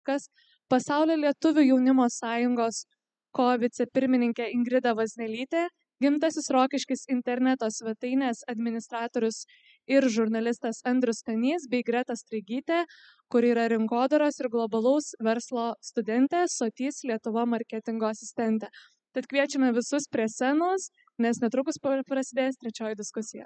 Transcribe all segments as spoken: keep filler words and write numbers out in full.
Kas Pasaulio lietuvių jaunimo sąjungos ko vicepirmininkė Ingrida Vaznelytė, gimtasis Rokiškis interneto svetainės administratorius ir žurnalistas Andrius Stanys bei Greta Straigytė, kuri yra rinkodaros ir globalaus verslo studentė, Sotys Lietuva marketingo asistentė. Tad kviečiame visus prie scenos, nes netrukus prasidės trečioji diskusija.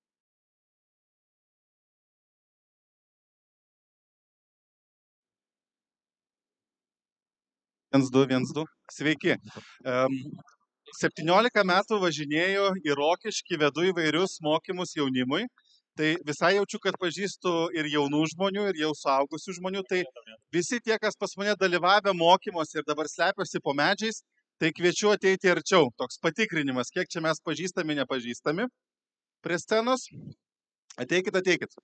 Viens, du, viens, du. Sveiki. Um, septyniolika metų važinėjau į Rokiškį, vedu įvairius mokymus jaunimui. Tai visai jaučiu, kad pažįstu ir jaunų žmonių, ir jau suaugusių žmonių. Tai visi tie, kas pas mane dalyvavę mokymuose ir dabar slepiasi po medžiais, tai kviečiu ateiti arčiau. Toks patikrinimas, kiek čia mes pažįstami, nepažįstami. Prie scenos. Ateikit, ateikit.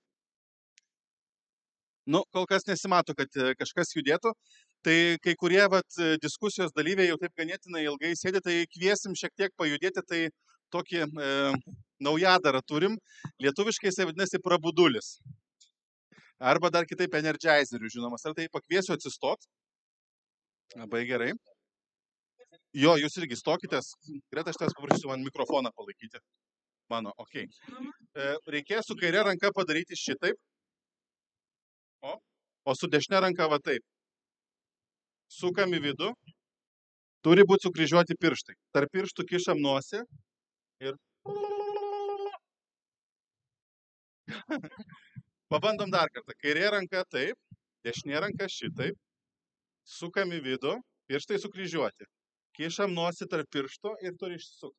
Nu, kol kas nesimato, kad kažkas judėtų. Tai kai kurie vat, diskusijos dalyviai jau taip ganėtinai ilgai sėdi, tai kviesim šiek tiek pajudėti, tai tokį e, naujadarą turim. Lietuviškai jisai vadinasi prabudulis. Arba dar kitaip energizerių, žinomas. Ar tai pakviesiu atsistot? Labai gerai. Jo, jūs irgi stokitės. Greta, aš tas paprašysiu man mikrofoną palaikyti. Mano, okei. Okay. E, reikės su kairė ranka padaryti šitaip. O, o su dešinė ranka va taip. Sukam į vidų, turi būti sukryžiuoti pirštai. Tarp pirštų kišam nosį ir... Pabandom dar kartą. Kairė ranka taip, dešinė ranka šitaip. Sukam į vidų, pirštai sukryžiuoti. Kišam nosį tarp pirštų ir turi išsisukti.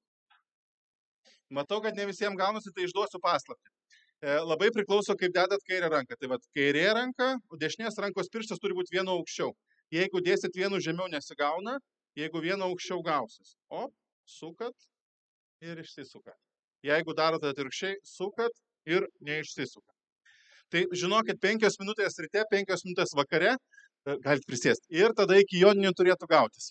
Matau, kad ne visiems gaunasi, tai išduosiu paslaptį. E, labai priklauso, kaip dedat kairę ranką. Tai vat, kairė ranka, o dešinės rankos pirštas turi būti vienu aukščiau. Jeigu dėsit vienu žemiau nesigauna, jeigu vienu aukščiau gausis. O, sukat ir išsisukat. Jeigu darote atvirkščiai, sukat ir neišsisukat. Tai žinokit, penkios minutės ryte, penkios minutės vakare, galite prisėsti. Ir tada iki joninių turėtų gautis.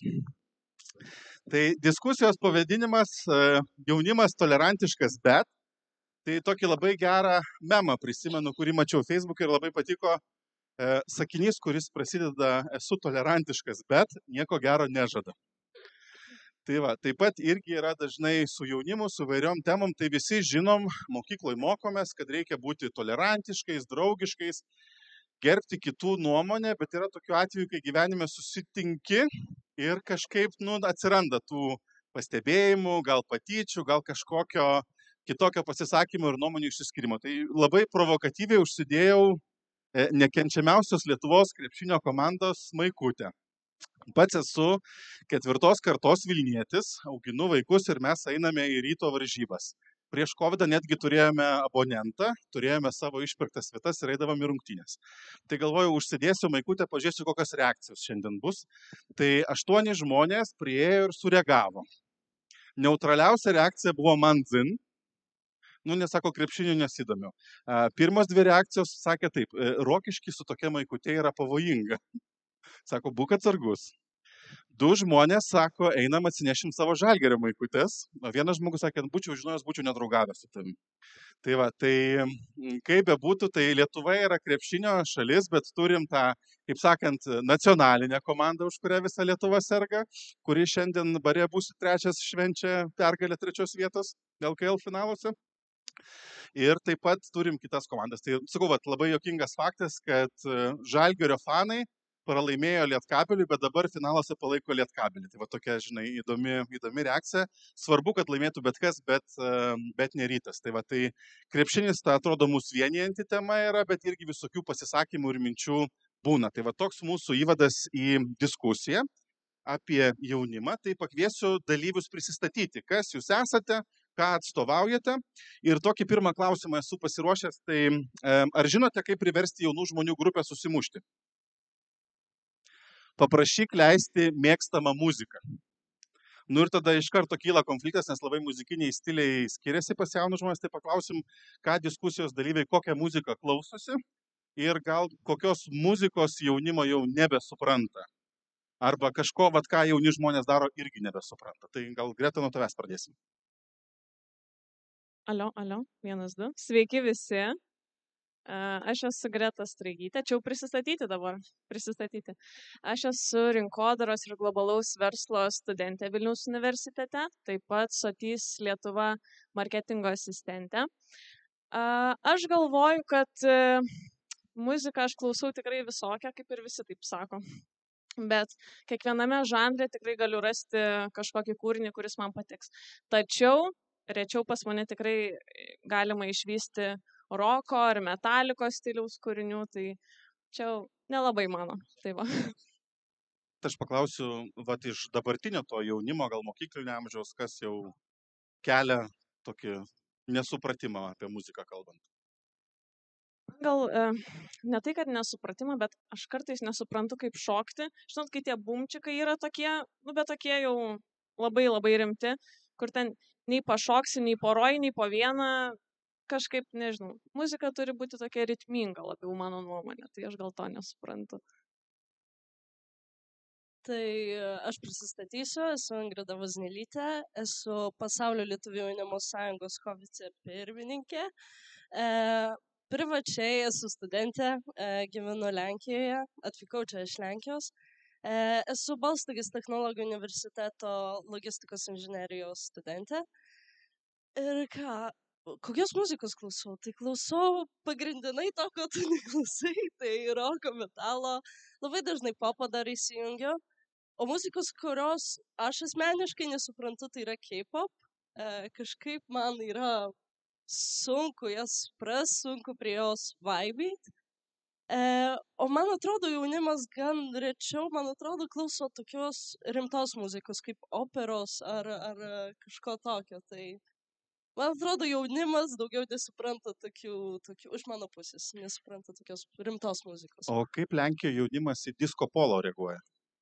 Tai diskusijos pavadinimas jaunimas tolerantiškas, bet tai tokį labai gerą memą prisimenu, kurį mačiau Facebook'e ir labai patiko. Sakinys, kuris prasideda esu tolerantiškas, bet nieko gero nežada. Tai va, taip pat irgi yra dažnai su jaunimu, su vairiom temom, tai visi žinom, mokykloje mokomės, kad reikia būti tolerantiškais, draugiškais, gerbti kitų nuomonę, bet yra tokių atvejų, kai gyvenime susitinki ir kažkaip nu, atsiranda tų pastebėjimų, gal patyčių, gal kažkokio kitokio pasisakymo ir nuomonių išsiskyrimo. Tai labai provokatyviai užsidėjau nekenčiamiausios Lietuvos krepšinio komandos maikutę. Pats esu ketvirtos kartos Vilnietis, auginu vaikus ir mes einame į ryto varžybas. Prieš kovidą netgi turėjome abonentą, turėjome savo išpirktas vietas ir eidavom į rungtynės. Tai galvoju, užsidėsiu maikutę, pažiūrėsiu, kokios reakcijos šiandien bus. Tai aštuoni žmonės priėjo ir sureagavo. Neutraliausia reakcija buvo man dzin. Nu, nesako, krepšinių nesidomiu. Pirmas dvi reakcijos sakė taip, Rokišky su tokia maikutė yra pavojinga. Sako, būk atsargus. Du žmonės sako, einam atsinešim savo Žalgirio maikutės. O vienas žmogus sakė, būčiau žinojęs, būčiau nedraugavęs su tavimi. Tai va, tai kaip bebūtų, tai Lietuva yra krepšinio šalis, bet turim tą, kaip sakant, nacionalinę komandą, už kurią visa Lietuva serga, kuri šiandien bare bus trečias švenčia pergalę trečios vietos L K L finaluose. Ir taip pat turim kitas komandas. Tai sakau, vat, labai juokingas faktas, kad Žalgirio fanai pralaimėjo Lietkabeliui, bet dabar finaluose palaiko Lietkabelį. Tai va tokia, žinai, įdomi, įdomi reakcija. Svarbu, kad laimėtų bet kas, bet, bet ne Rytas. Tai va, tai krepšinis, ta atrodo, mūsų vienijanti tema yra, bet irgi visokių pasisakymų ir minčių būna. Tai va toks mūsų įvadas į diskusiją apie jaunimą. Tai pakviesiu dalyvius prisistatyti, kas jūs esate, ką atstovaujate. Ir tokį pirmą klausimą esu pasiruošęs, tai ar žinote, kaip priversti jaunų žmonių grupę susimušti? Paprašyk leisti mėgstamą muziką. Nu ir tada iš karto kyla konfliktas, nes labai muzikiniai stiliai skiriasi pas jaunus žmonės, tai paklausim, ką diskusijos dalyviai, kokią muziką klausosi ir gal kokios muzikos jaunimo jau nebesupranta. Arba kažko, vat, ką jauni žmonės daro, irgi nebesupranta. Tai gal Greta nuo tavęs pradėsim. Alio, alio, vienas, du. Sveiki visi. Aš esu Greta Straigytė, čia jau prisistatyti dabar, prisistatyti. Aš esu rinkodaros ir globalaus verslo studentė Vilniaus universitete, taip pat Sotys Lietuva marketingo asistentė. Aš galvoju, kad muziką aš klausau tikrai visokią, kaip ir visi taip sako. Bet kiekviename žanre tikrai galiu rasti kažkokį kūrinį, kuris man patiks. Tačiau rečiau pas mane tikrai galima išvysti roko ar metalikos stiliaus kūrinių, tai čia nelabai mano. Tai va. Aš paklausiu, vat iš dabartinio to jaunimo, gal mokyklinio amžiaus, kas jau kelia tokį nesupratimą apie muziką kalbant. Gal e, ne tai, kad nesupratimą, bet aš kartais nesuprantu, kaip šokti. Žinot, kai tie bumčikai yra tokie, nu, bet tokie jau labai labai rimti, kur ten nei pašoksi, nei poroj, nei po vieną, kažkaip, nežinau, muzika turi būti tokia ritminga labiau, mano nuomonė, tai aš gal to nesuprantu. Tai aš prisistatysiu, esu Ingrida Vaznelytė, esu Pasaulio lietuvių jaunimo sąjungos vicepirmininkė. E, privačiai esu studentė, e, gyvenu Lenkijoje, atvykau čia iš Lenkijos. E, esu Balstogės technologijų universiteto logistikos inžinerijos studentė. Ir ką, kokios muzikos klausau? Tai klausau pagrindinai to, ko tu neklausai, tai roko, metalo, labai dažnai popą dar įsijungiu. O muzikos, kurios aš asmeniškai nesuprantu, tai yra K-pop. E, kažkaip man yra sunku jas supras, sunku prie jos vaibyti. E, o man atrodo, jaunimas gan rečiau, man atrodo, klauso tokios rimtos muzikos, kaip operos ar, ar kažko tokio. Tai man atrodo, jaunimas daugiau nesupranta tokių, tokių, iš mano pusės, nesupranta tokios rimtos muzikos. O kaip Lenkijoje jaunimas į disco polo reaguoja?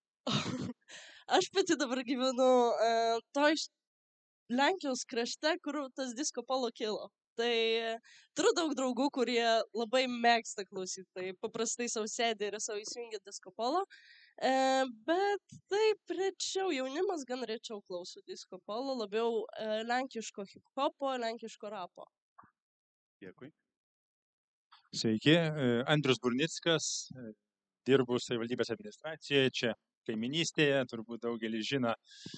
Aš pati dabar gyvenu uh, to iš Lenkijos krašte, kur tas disco polo kilo. Tai uh, turiu daug draugų, kurie labai mėgsta klausyti. Tai paprastai savo sėdė ir savo įsijungia disco polo. Uh, bet taip rečiau, jaunimas gan rečiau klauso disco polo, labiau uh, lenkiško hip-hopo, lenkiško rapo. Dėkui. Sveiki, Andrius Burnickas, dirbu savivaldybės administracijoje, čia kaiminystėje, turbūt daugelis žino.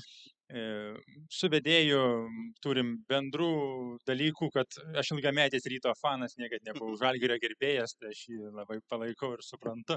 Su vedėju turim bendrų dalykų, kad aš ilgametis Ryto fanas, niekad nebuvau Žalgirio gerbėjas, tai aš jį labai palaikau ir suprantu.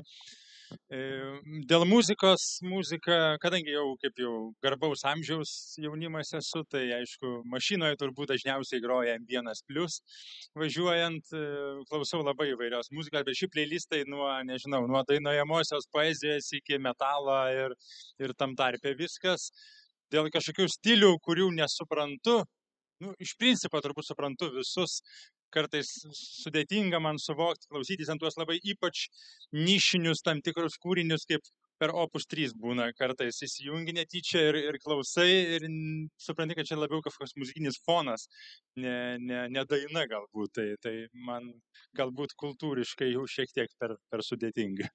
Dėl muzikos, muzika, kadangi jau kaip jau garbaus amžiaus jaunimas esu, tai aišku, mašinoje turbūt dažniausiai groja M vienas plius, važiuojant, klausau labai įvairios muzikos, bet šį playlistai nuo, nežinau, nuo dainuojamosios poezijos iki metalo ir, ir tam tarpe viskas. Dėl kažkokių stilių, kurių nesuprantu, nu, iš principo turbūt suprantu visus, kartais sudėtinga man suvokti, klausytis ant tuos labai ypač nišinius tam tikrus kūrinius, kaip per Opus trys būna, kartais įsijungi netyčia ir, ir klausai ir supranti, kad čia labiau kažkoks muzikinis fonas, ne, ne, ne daina galbūt, tai, tai man galbūt kultūriškai jau šiek tiek per, per sudėtinga.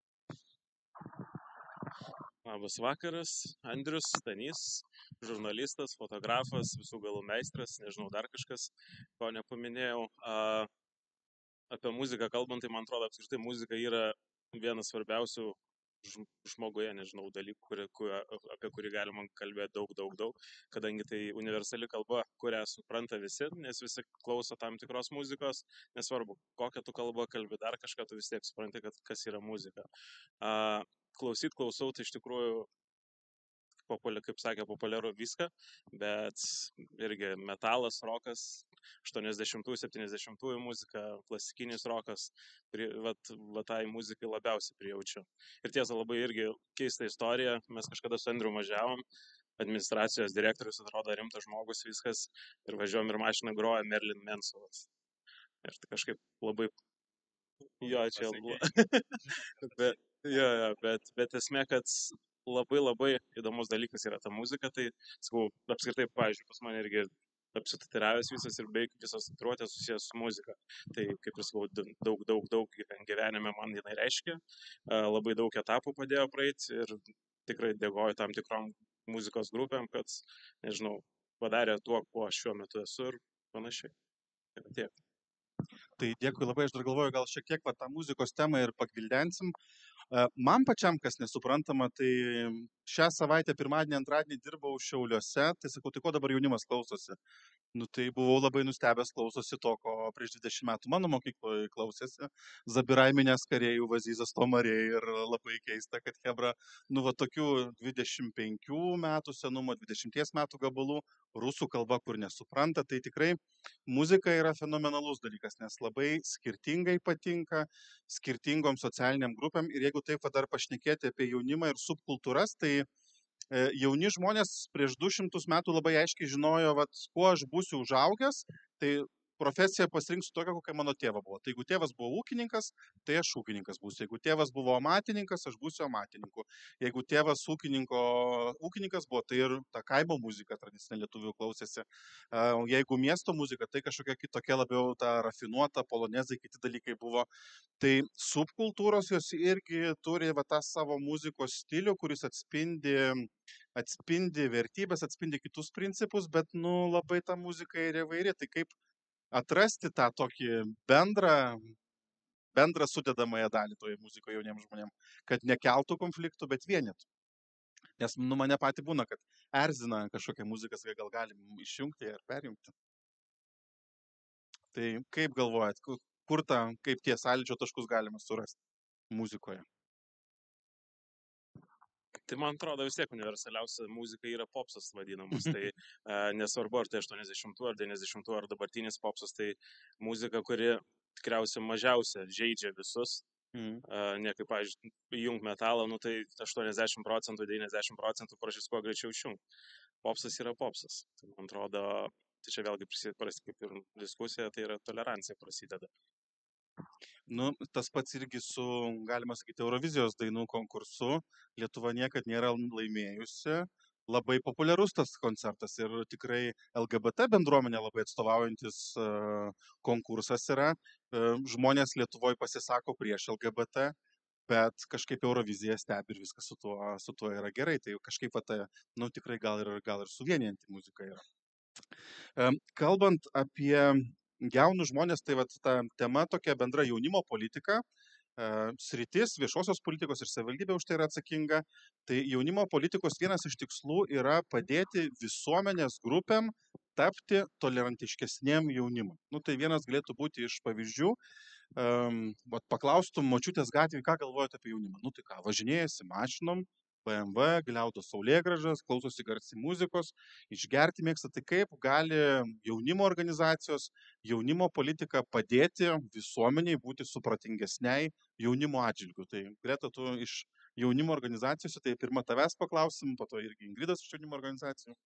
Labas vakaras, Andrius Stanys, žurnalistas, fotografas, visų galų meistras, nežinau dar kažkas, ko nepaminėjau. A, apie muziką kalbant, tai man atrodo, apskritai muzika yra vienas svarbiausių žmoguje, nežinau, dalykų, kuri, kuri, apie kurį galima kalbėti daug, daug, daug, kadangi tai universali kalba, kurią supranta visi, nes visi klauso tam tikros muzikos, nesvarbu, kokią tu kalbą kalbi, dar kažką tu vis tiek supranti, kad kas yra muzika. A, klausyt, klausau, tai iš tikrųjų, populia, kaip sakė, populiaru viską, bet irgi metalas, rokas, aštuoniasdešimtųjų, septyniasdešimtųjų muzika, klasikinis rokas, prie, vat, va tai muzikai labiausiai prijaučiu. Ir tiesa, labai irgi keista istorija, mes kažkada su Andriu važiavom, administracijos direktorius atrodo rimtas žmogus viskas, ir važiuom ir mašiną groja Marilyn Mansovas. Ir tai kažkaip labai, jo, čia buvo. bet, jo, jo, bet, bet esmė, kad labai labai įdomus dalykas yra ta muzika, tai, sakau, apskritai, pavyzdžiui, pas mane irgi apsitatiravęs visas ir beveik visos tatuiruotės susijęs su muzika. Tai, kaip ir sakau, daug, daug, daug gyvenime man jinai reiškia, labai daug etapų padėjo praeiti ir tikrai dėkoju tam tikrom muzikos grupėm, kad, nežinau, padarė tuo, kuo šiuo metu esu ir panašiai. Ir tiek. Tai dėkui labai, aš dar galvoju, gal šiek tiek va, tą muzikos temą ir pagvildensim. E, Man pačiam, kas nesuprantama, tai šią savaitę, pirmadienį, antradienį dirbau Šiauliuose, tai sakau, tai ko dabar jaunimas klausosi? Nu, tai buvau labai nustebęs, klausosi to, ko prieš dvidešimt metų mano mokykloje klausėsi. Zabiraiminės karėjų, Vazizas Tomariai ir labai keista, kad hebra, nu, va, tokių dvidešimt penkių metų senumo, dvidešimties metų gabalų, rusų kalba, kur nesupranta, tai tikrai muzika yra fenomenalus dalykas, nes labai skirtingai patinka, skirtingom socialiniam grupėm ir jeigu taip va, dar pašnekėti apie jaunimą ir subkultūras, tai e, jauni žmonės prieš du šimtus metų labai aiškiai žinojo, vat, kuo aš būsiu užaugęs, tai profesiją pasirinksiu tokią, kokia mano tėva buvo. Tai jeigu tėvas buvo ūkininkas, tai aš ūkininkas būsiu. Jeigu tėvas buvo amatininkas, aš būsiu amatininku. Jeigu tėvas ūkininko, ūkininkas buvo, tai ir ta kaimo muzika tradicinė lietuvių klausėsi. E, Jeigu miesto muzika, tai kažkokia kitokia labiau ta rafinuota, polonezai, kiti dalykai buvo. Tai subkultūros jos irgi turi va, tą savo muzikos stilių, kuris atspindi, atspindi vertybės, atspindi kitus principus, bet nu, labai ta muzika yra įvairi. Tai kaip atrasti tą tokį bendrą, bendrą sudedamąją dalį toje muzikoje jauniems žmonėms, kad nekeltų konfliktų, bet vienytų. Nes nu, mane pati būna, kad erzina kažkokia muzika, gal galim išjungti ir perjungti. Tai kaip galvojat, kur tą, kaip tie sąlyčio taškus galima surasti muzikoje? Tai man atrodo vis tiek universaliausia muzika yra popsas vadinamas. Tai e, nesvarbu, ar tai aštuoniasdešimtų ar devyniasdešimtų ar dabartinis popsas, tai muzika, kuri tikriausiai mažiausia žaidžia visus. Mm. E, ne kaip, pavyzdžiui, įjung metalą, nu tai aštuoniasdešimt procentų, devyniasdešimt procentų prašys kuo greičiau išjung. Popsas yra popsas. Tai man atrodo, tai čia vėlgi prasideda kaip ir diskusija, tai yra tolerancija prasideda. Nu, tas pats irgi su, galima sakyti, Eurovizijos dainų konkursu. Lietuva niekad nėra laimėjusi. Labai populiarus tas koncertas ir tikrai L G B T bendruomenė labai atstovaujantis uh, konkursas yra. Uh, žmonės Lietuvoje pasisako prieš L G B T, bet kažkaip Eurovizija stebi ir viskas su tuo, su tuo yra gerai. Tai kažkaip, ta, nu, tikrai gal ir, gal ir suvienijanti muzika yra. Um, kalbant apie jaunus žmonės, tai vat, ta tema tokia bendra jaunimo politika, e, sritis viešosios politikos ir savivaldybė už tai yra atsakinga. Tai jaunimo politikos vienas iš tikslų yra padėti visuomenės grupėm tapti tolerantiškesniem jaunimui. Nu, tai vienas galėtų būti iš pavyzdžių. Um, vat, paklaustum močiutės gatvėje, ką galvojate apie jaunimą. Nu tai ką, važinėjasi mašinom, B M W, gliaudo saulėgražas, klausosi garsiai muzikos, išgerti mėgsta, tai kaip gali jaunimo organizacijos, jaunimo politika padėti visuomeniai būti supratingesniai jaunimo atžvilgiu. Tai Greta, tu iš jaunimo organizacijos, tai pirmą tavęs paklausim, po to irgi Ingridas iš jaunimo organizacijų.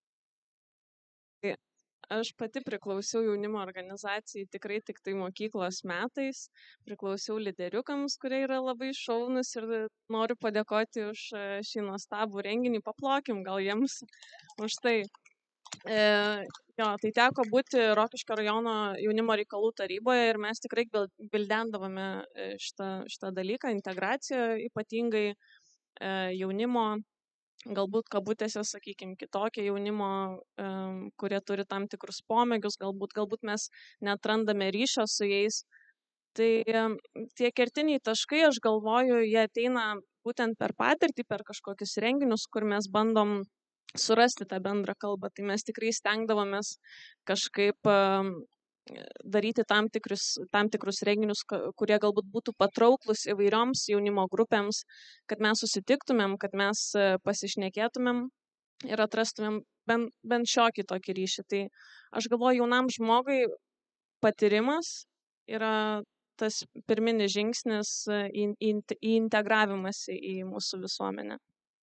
Aš pati priklausiau jaunimo organizacijai tikrai tik tai mokyklos metais, priklausiau lyderiukams, kurie yra labai šaunus ir noriu padėkoti už šį nuostabų renginį, paplokim gal jiems už tai. E, jo, tai teko būti Rokiškio rajono jaunimo reikalų taryboje ir mes tikrai gvildendavome šitą, šitą dalyką, integraciją ypatingai e, jaunimo, galbūt kabutėse, sakykime, kitokie jaunimo, um, kurie turi tam tikrus pomėgius, galbūt, galbūt mes neatrandame ryšio su jais. Tai um, tie kertiniai taškai, aš galvoju, jie ateina būtent per patirtį, per kažkokius renginius, kur mes bandom surasti tą bendrą kalbą. Tai mes tikrai stengdavomės kažkaip um, daryti tam tikrus, tam tikrus renginius, kurie galbūt būtų patrauklus įvairioms jaunimo grupėms, kad mes susitiktumėm, kad mes pasišnekėtumėm ir atrastumėm bent, bent šiokį tokį ryšį. Tai aš galvoju, jaunam žmogui patyrimas yra tas pirminis žingsnis į, į, į integravimąsi į mūsų visuomenę.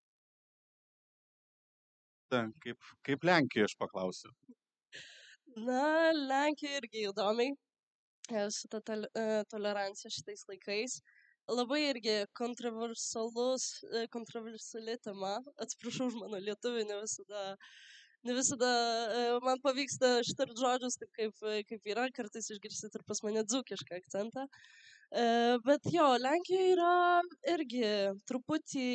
Ta, kaip, kaip Lenkijoje aš paklausiu. Na, Lenkija irgi įdomiai su ta tol, tolerancija šitais laikais. Labai irgi kontroversalus, kontroversiali tema. Atsiprašau už mano lietuvį, ne visada, ne visada man pavyksta ištart žodžius taip kaip, kaip yra, kartais išgirsit ir pas mane dzūkišką akcentą. Bet jo, Lenkija yra irgi truputį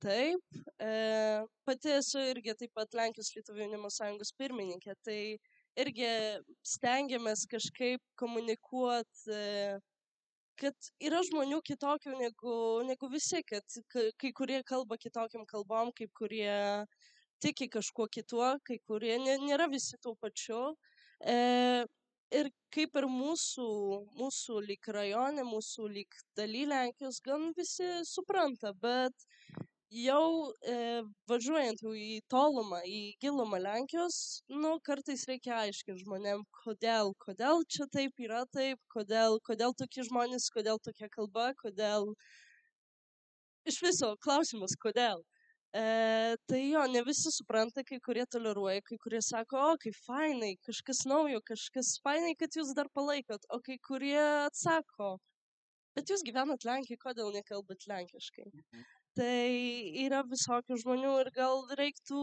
kitaip. Pati esu irgi taip pat Lenkijos Lietuvių jaunimo sąjungos pirmininkė, tai irgi stengiamės kažkaip komunikuoti, kad yra žmonių kitokių negu, negu visi, kad kai kurie kalba kitokiam kalbom, kai kurie tiki kažkuo kituo, kai kurie nėra visi tuo pačiu. E, ir kaip ir mūsų, mūsų lyg rajone, mūsų lyg daly Lenkijos, gan visi supranta, bet jau e, važiuojant jau į tolumą, į gilumą Lenkijos, nu, kartais reikia aiškinti žmonėm, kodėl, kodėl čia taip yra taip, kodėl, kodėl tokie žmonės, kodėl tokia kalba, kodėl. Iš viso klausimas, kodėl. E, tai jo, ne visi supranta, kai kurie toleruoja, kai kurie sako, o, kaip fainai, kažkas naujo, kažkas fainai, kad jūs dar palaikot, o kai kurie atsako, bet jūs gyvenat Lenkijoje, kodėl nekalbat lenkiškai. Mhm. Tai yra visokių žmonių ir gal reiktų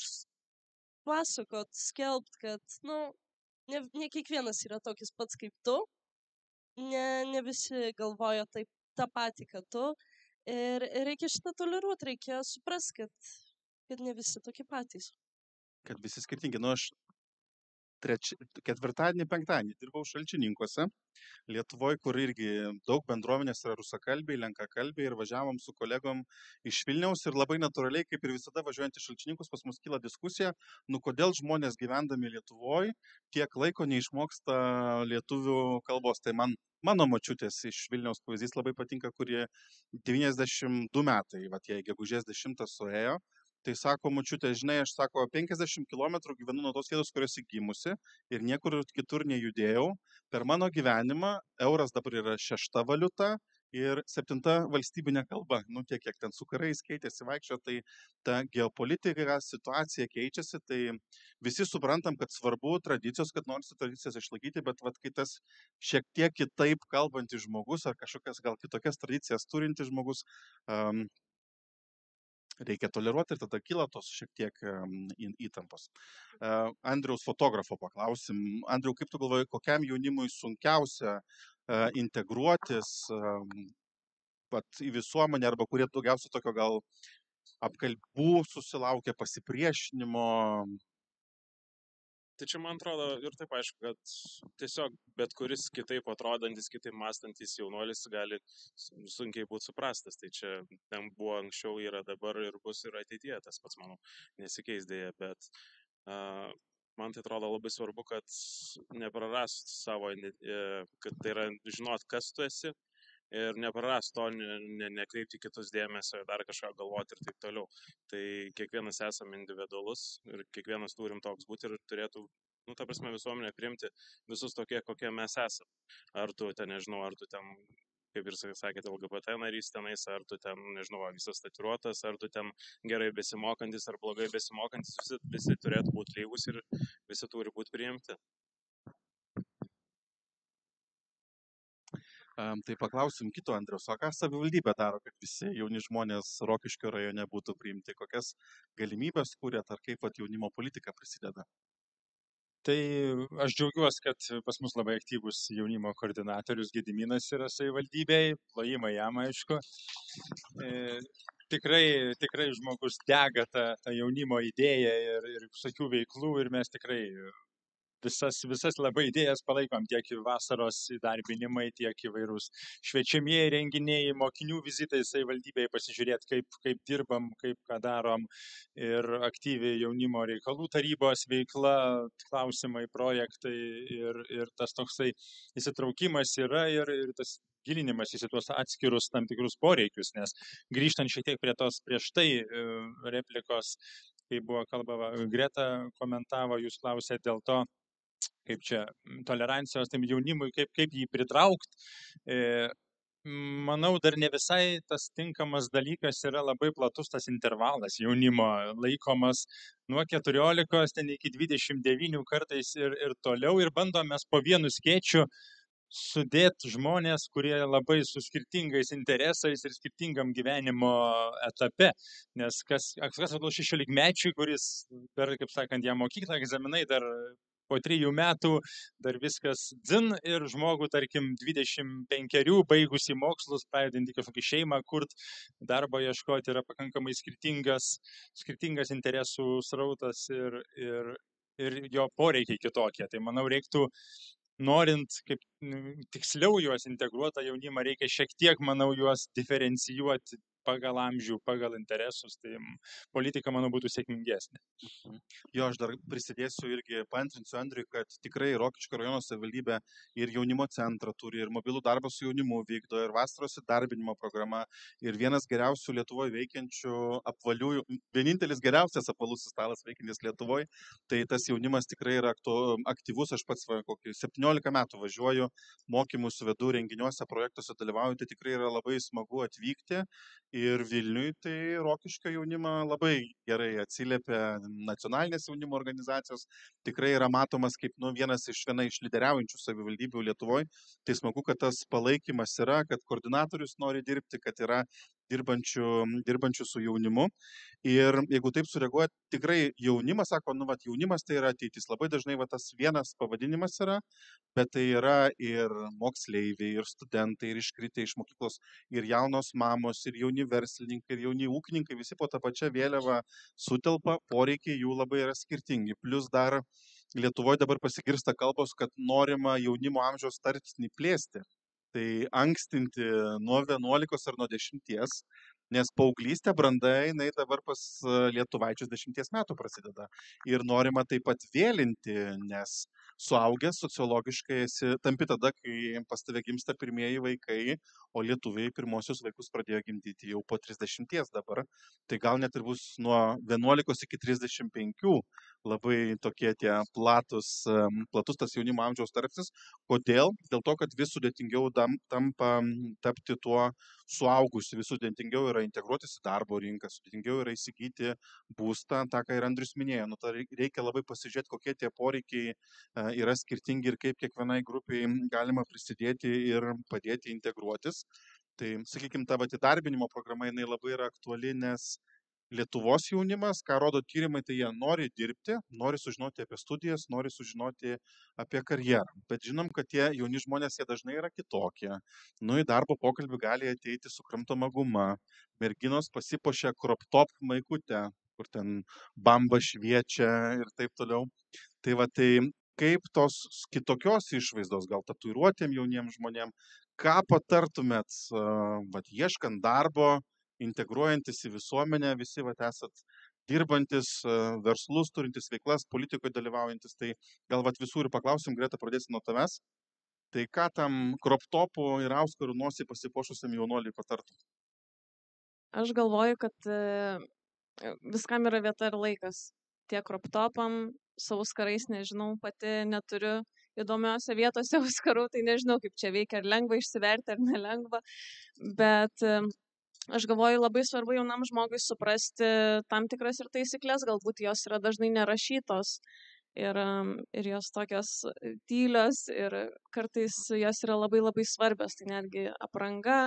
pasakot, skelbt, kad, nu, ne, ne kiekvienas yra tokis pats kaip tu, ne, ne visi galvoja taip tą patį, kad tu. Ir reikia šitą toleruoti, reikia suprasti, kad, kad ne visi tokie patys. Kad visi skirtingi. Nu, aš treči, ketvirtadienį, penktadienį dirbau Šalčininkuose, Lietuvoje, kur irgi daug bendruomenės yra rusakalbiai, lenkakalbiai ir važiavom su kolegom iš Vilniaus ir labai natūraliai, kaip ir visada važiuojant į Šalčininkus, pas mus kyla diskusija, nu kodėl žmonės gyvendami Lietuvoje tiek laiko neišmoksta lietuvių kalbos. Tai man Mano močiutės iš Vilniaus pavyzdys labai patinka, kurie devyniasdešimt du metai, vat jei gegužės dešimtą suėjo, tai sako močiutė, žinai, aš sako, penkiasdešimt kilometrų gyvenu nuo tos vietos, kurios įgimusi ir niekur kitur nejudėjau. Per mano gyvenimą euras dabar yra šešta valiuta ir septinta valstybinė kalba. Nu, tiek, kiek ten su karais keitėsi vaikščio, tai ta geopolitika, situacija keičiasi, tai visi suprantam, kad svarbu tradicijos, kad norisi tradicijas išlaikyti, bet vat, kai tas šiek tiek kitaip kalbantis žmogus ar kažkokias gal kitokias tradicijas turintis žmogus, um, reikia toleruoti ir tada kyla tos šiek tiek um, įtampos. Uh, Andriaus fotografo paklausim. Andriau, kaip tu galvoji, kokiam jaunimui sunkiausia uh, integruotis um, į visuomenę arba kurie daugiausia tokio gal apkalbų susilaukia, pasipriešinimo? Tai čia man atrodo ir taip aišku, kad tiesiog bet kuris kitaip atrodantis, kitaip mąstantis jaunuolis gali sunkiai būti suprastas. Tai čia ten buvo anksčiau, yra dabar ir bus ir ateityje, tas pats, manau, nesikeis dėja, bet uh, man tai atrodo labai svarbu, kad neprarast savo, kad tai yra žinot, kas tu esi. Ir neprarast to, ne, ne, nekreipti kitus dėmesio, dar kažką galvoti ir taip toliau. Tai kiekvienas esame individualus ir kiekvienas turim toks būti ir turėtų, nu, ta prasme, visuomenė priimti visus tokie, kokie mes esame. Ar tu ten, nežinau, ar tu ten, kaip ir sakėte, L G B T narys tenais, ar tu ten, nežinau, visas tatuiruotas, ar tu ten gerai besimokantis, ar blogai besimokantis, visi, visi turėtų būti lygus ir visi turi būti priimti. Um, tai paklausim kito Andriaus, o ką savivaldybė daro, kad visi jauni žmonės Rokiškio rajone būtų priimti, kokias galimybės kūrėt, ar kaip vat, jaunimo politika prisideda? Tai aš džiaugiuosi, kad pas mus labai aktyvus jaunimo koordinatorius Gediminas yra savivaldybėje, plojimai jam aišku. E, tikrai, tikrai žmogus dega tą, tą jaunimo idėją ir, ir visokių veiklų ir mes tikrai Visas, visas labai idėjas palaikom, tiek vasaros įdarbinimai, tiek įvairūs šviečiamieji renginiai, mokinių vizitai savivaldybėje, pasižiūrėti, kaip, kaip dirbam, kaip ką darom ir aktyviai jaunimo reikalų tarybos veikla, klausimai, projektai ir, ir tas toksai įsitraukimas yra ir, ir tas gilinimas į tuos atskirus tam tikrus poreikius, nes grįžtant šiek tiek prie tos prieš tai replikos, kai buvo kalbama, Greta komentavo, jūs klausėte dėl to, kaip čia tolerancijos tam jaunimui, kaip, kaip jį pritraukti. E, manau, dar ne visai tas tinkamas dalykas yra labai platus tas intervalas jaunimo laikomas nuo keturiolikos ten iki dvidešimt devynių kartais ir, ir toliau ir bandomės po vienu skėčiu sudėti žmonės, kurie labai su skirtingais interesais ir skirtingam gyvenimo etape. Nes kas, kas atrodo šešiolikmečiui, kuris per, kaip sakant, jam mokyklą egzaminai dar po trijų metų dar viskas dzin ir žmogų, tarkim, dvidešimt penkerių baigusi mokslus, pradedantį kažkokį šeimą kurt, darbo ieškoti yra pakankamai skirtingas, skirtingas interesų srautas ir, ir ir jo poreikiai kitokie. Tai manau, reiktų, norint kaip nu, tiksliau juos integruotą jaunimą, reikia šiek tiek, manau, juos diferencijuoti pagal amžių, pagal interesus. Tai mm, politika, manau, būtų sėkmingesnė. Jo, aš dar prisidėsiu irgi, paantrinsiu Andriui, kad tikrai Rokiškio rajono savivaldybė ir jaunimo centrą turi, ir mobilų darbą su jaunimu vykdo, ir vasaros įdarbinimo programa, ir vienas geriausių Lietuvoje veikiančių apvaliųjų, vienintelis geriausias apvalusis stalas veikiantis Lietuvoje, tai tas jaunimas tikrai yra aktu, aktyvus, aš pats va, kokį septyniolika metų važiuoju, mokymus vedu, renginiuose, projektuose dalyvauju, tai tikrai yra labai smagu atvykti. Ir Vilniui tai Rokiškio jaunimą labai gerai atsiliepia nacionalinės jaunimo organizacijos, tikrai yra matomas kaip nu, vienas iš viena iš lyderiaujančių savivaldybių Lietuvoje. Tai smagu, kad tas palaikymas yra, kad koordinatorius nori dirbti, kad yra dirbančių, dirbančių su jaunimu. Ir jeigu taip sureaguoja, tikrai jaunimas, sako, nu, vat, jaunimas tai yra ateitis. Labai dažnai va, tas vienas pavadinimas yra, bet tai yra ir moksleiviai, ir studentai, ir iškritę iš mokyklos, ir jaunos mamos, ir jauni verslininkai, ir jauni ūkininkai, visi po tą pačią vėliavą sutelpa, poreikiai jų labai yra skirtingi. Plius dar Lietuvoje dabar pasigirsta kalbos, kad norima jaunimo amžiaus tarpsnį plėsti. Tai ankstinti nuo vienuolikos ar nuo dešimties, nes paauglystė, branda, jinai dabar pas lietuvaičius dešimties metų prasideda. Ir norima taip pat vėlinti, nes suaugęs sociologiškai esi tampi tada, kai pas tave gimsta pirmieji vaikai, o lietuviai pirmosius vaikus pradėjo gimdyti jau po trisdešimties dabar. Tai gal net ir bus nuo vienuolikos iki trisdešimt penkių labai tokie tie platus, platus tas jaunimo amžiaus tarpsnis. Kodėl? Dėl to, kad vis sudėtingiau dam, tampa tapti tuo suaugusiu, vis sudėtingiau yra integruotis į darbo rinką, sudėtingiau yra įsigyti būstą, tą, ką ir Andrius minėjo. Nu, tai reikia labai pasižiūrėti, kokie tie poreikiai yra skirtingi ir kaip kiekvienai grupiai galima prisidėti ir padėti integruotis. Tai, sakykime, ta vat įdarbinimo programa, jinai labai yra aktuali, nes Lietuvos jaunimas, ką rodo tyrimai, tai jie nori dirbti, nori sužinoti apie studijas, nori sužinoti apie karjerą. Bet žinom, kad tie jauni žmonės, jie dažnai yra kitokie. Nu, į darbo pokalbį gali ateiti su kramtoma guma. Merginos pasipuošia crop top maikutę, kur ten bamba šviečia ir taip toliau. Tai va, tai kaip tos kitokios išvaizdos, gal tatuiruotėm jauniems žmonėm, ką patartumėt, va, ieškant darbo, integruojantis į visuomenę, visi vat, esat dirbantis, verslus, turintis veiklas, politikoje dalyvaujantis, tai gal vat, visų ir paklausim, Greta, pradėsim nuo tavęs. Tai ką tam crop topu ir auskarų nosį pasipuošusiam jaunuoliui patartum? Aš galvoju, kad viskam yra vieta ir laikas. Tiek crop topam, su auskarais, nežinau, pati neturiu įdomiausia vietose auskarų, tai nežinau, kaip čia veikia, ar lengva išsiverti, ar nelengva, bet aš galvoju, labai svarbu jaunam žmogui suprasti tam tikras ir taisyklės, galbūt jos yra dažnai nerašytos ir, ir jos tokios tylios ir kartais jos yra labai labai svarbios, tai netgi apranga,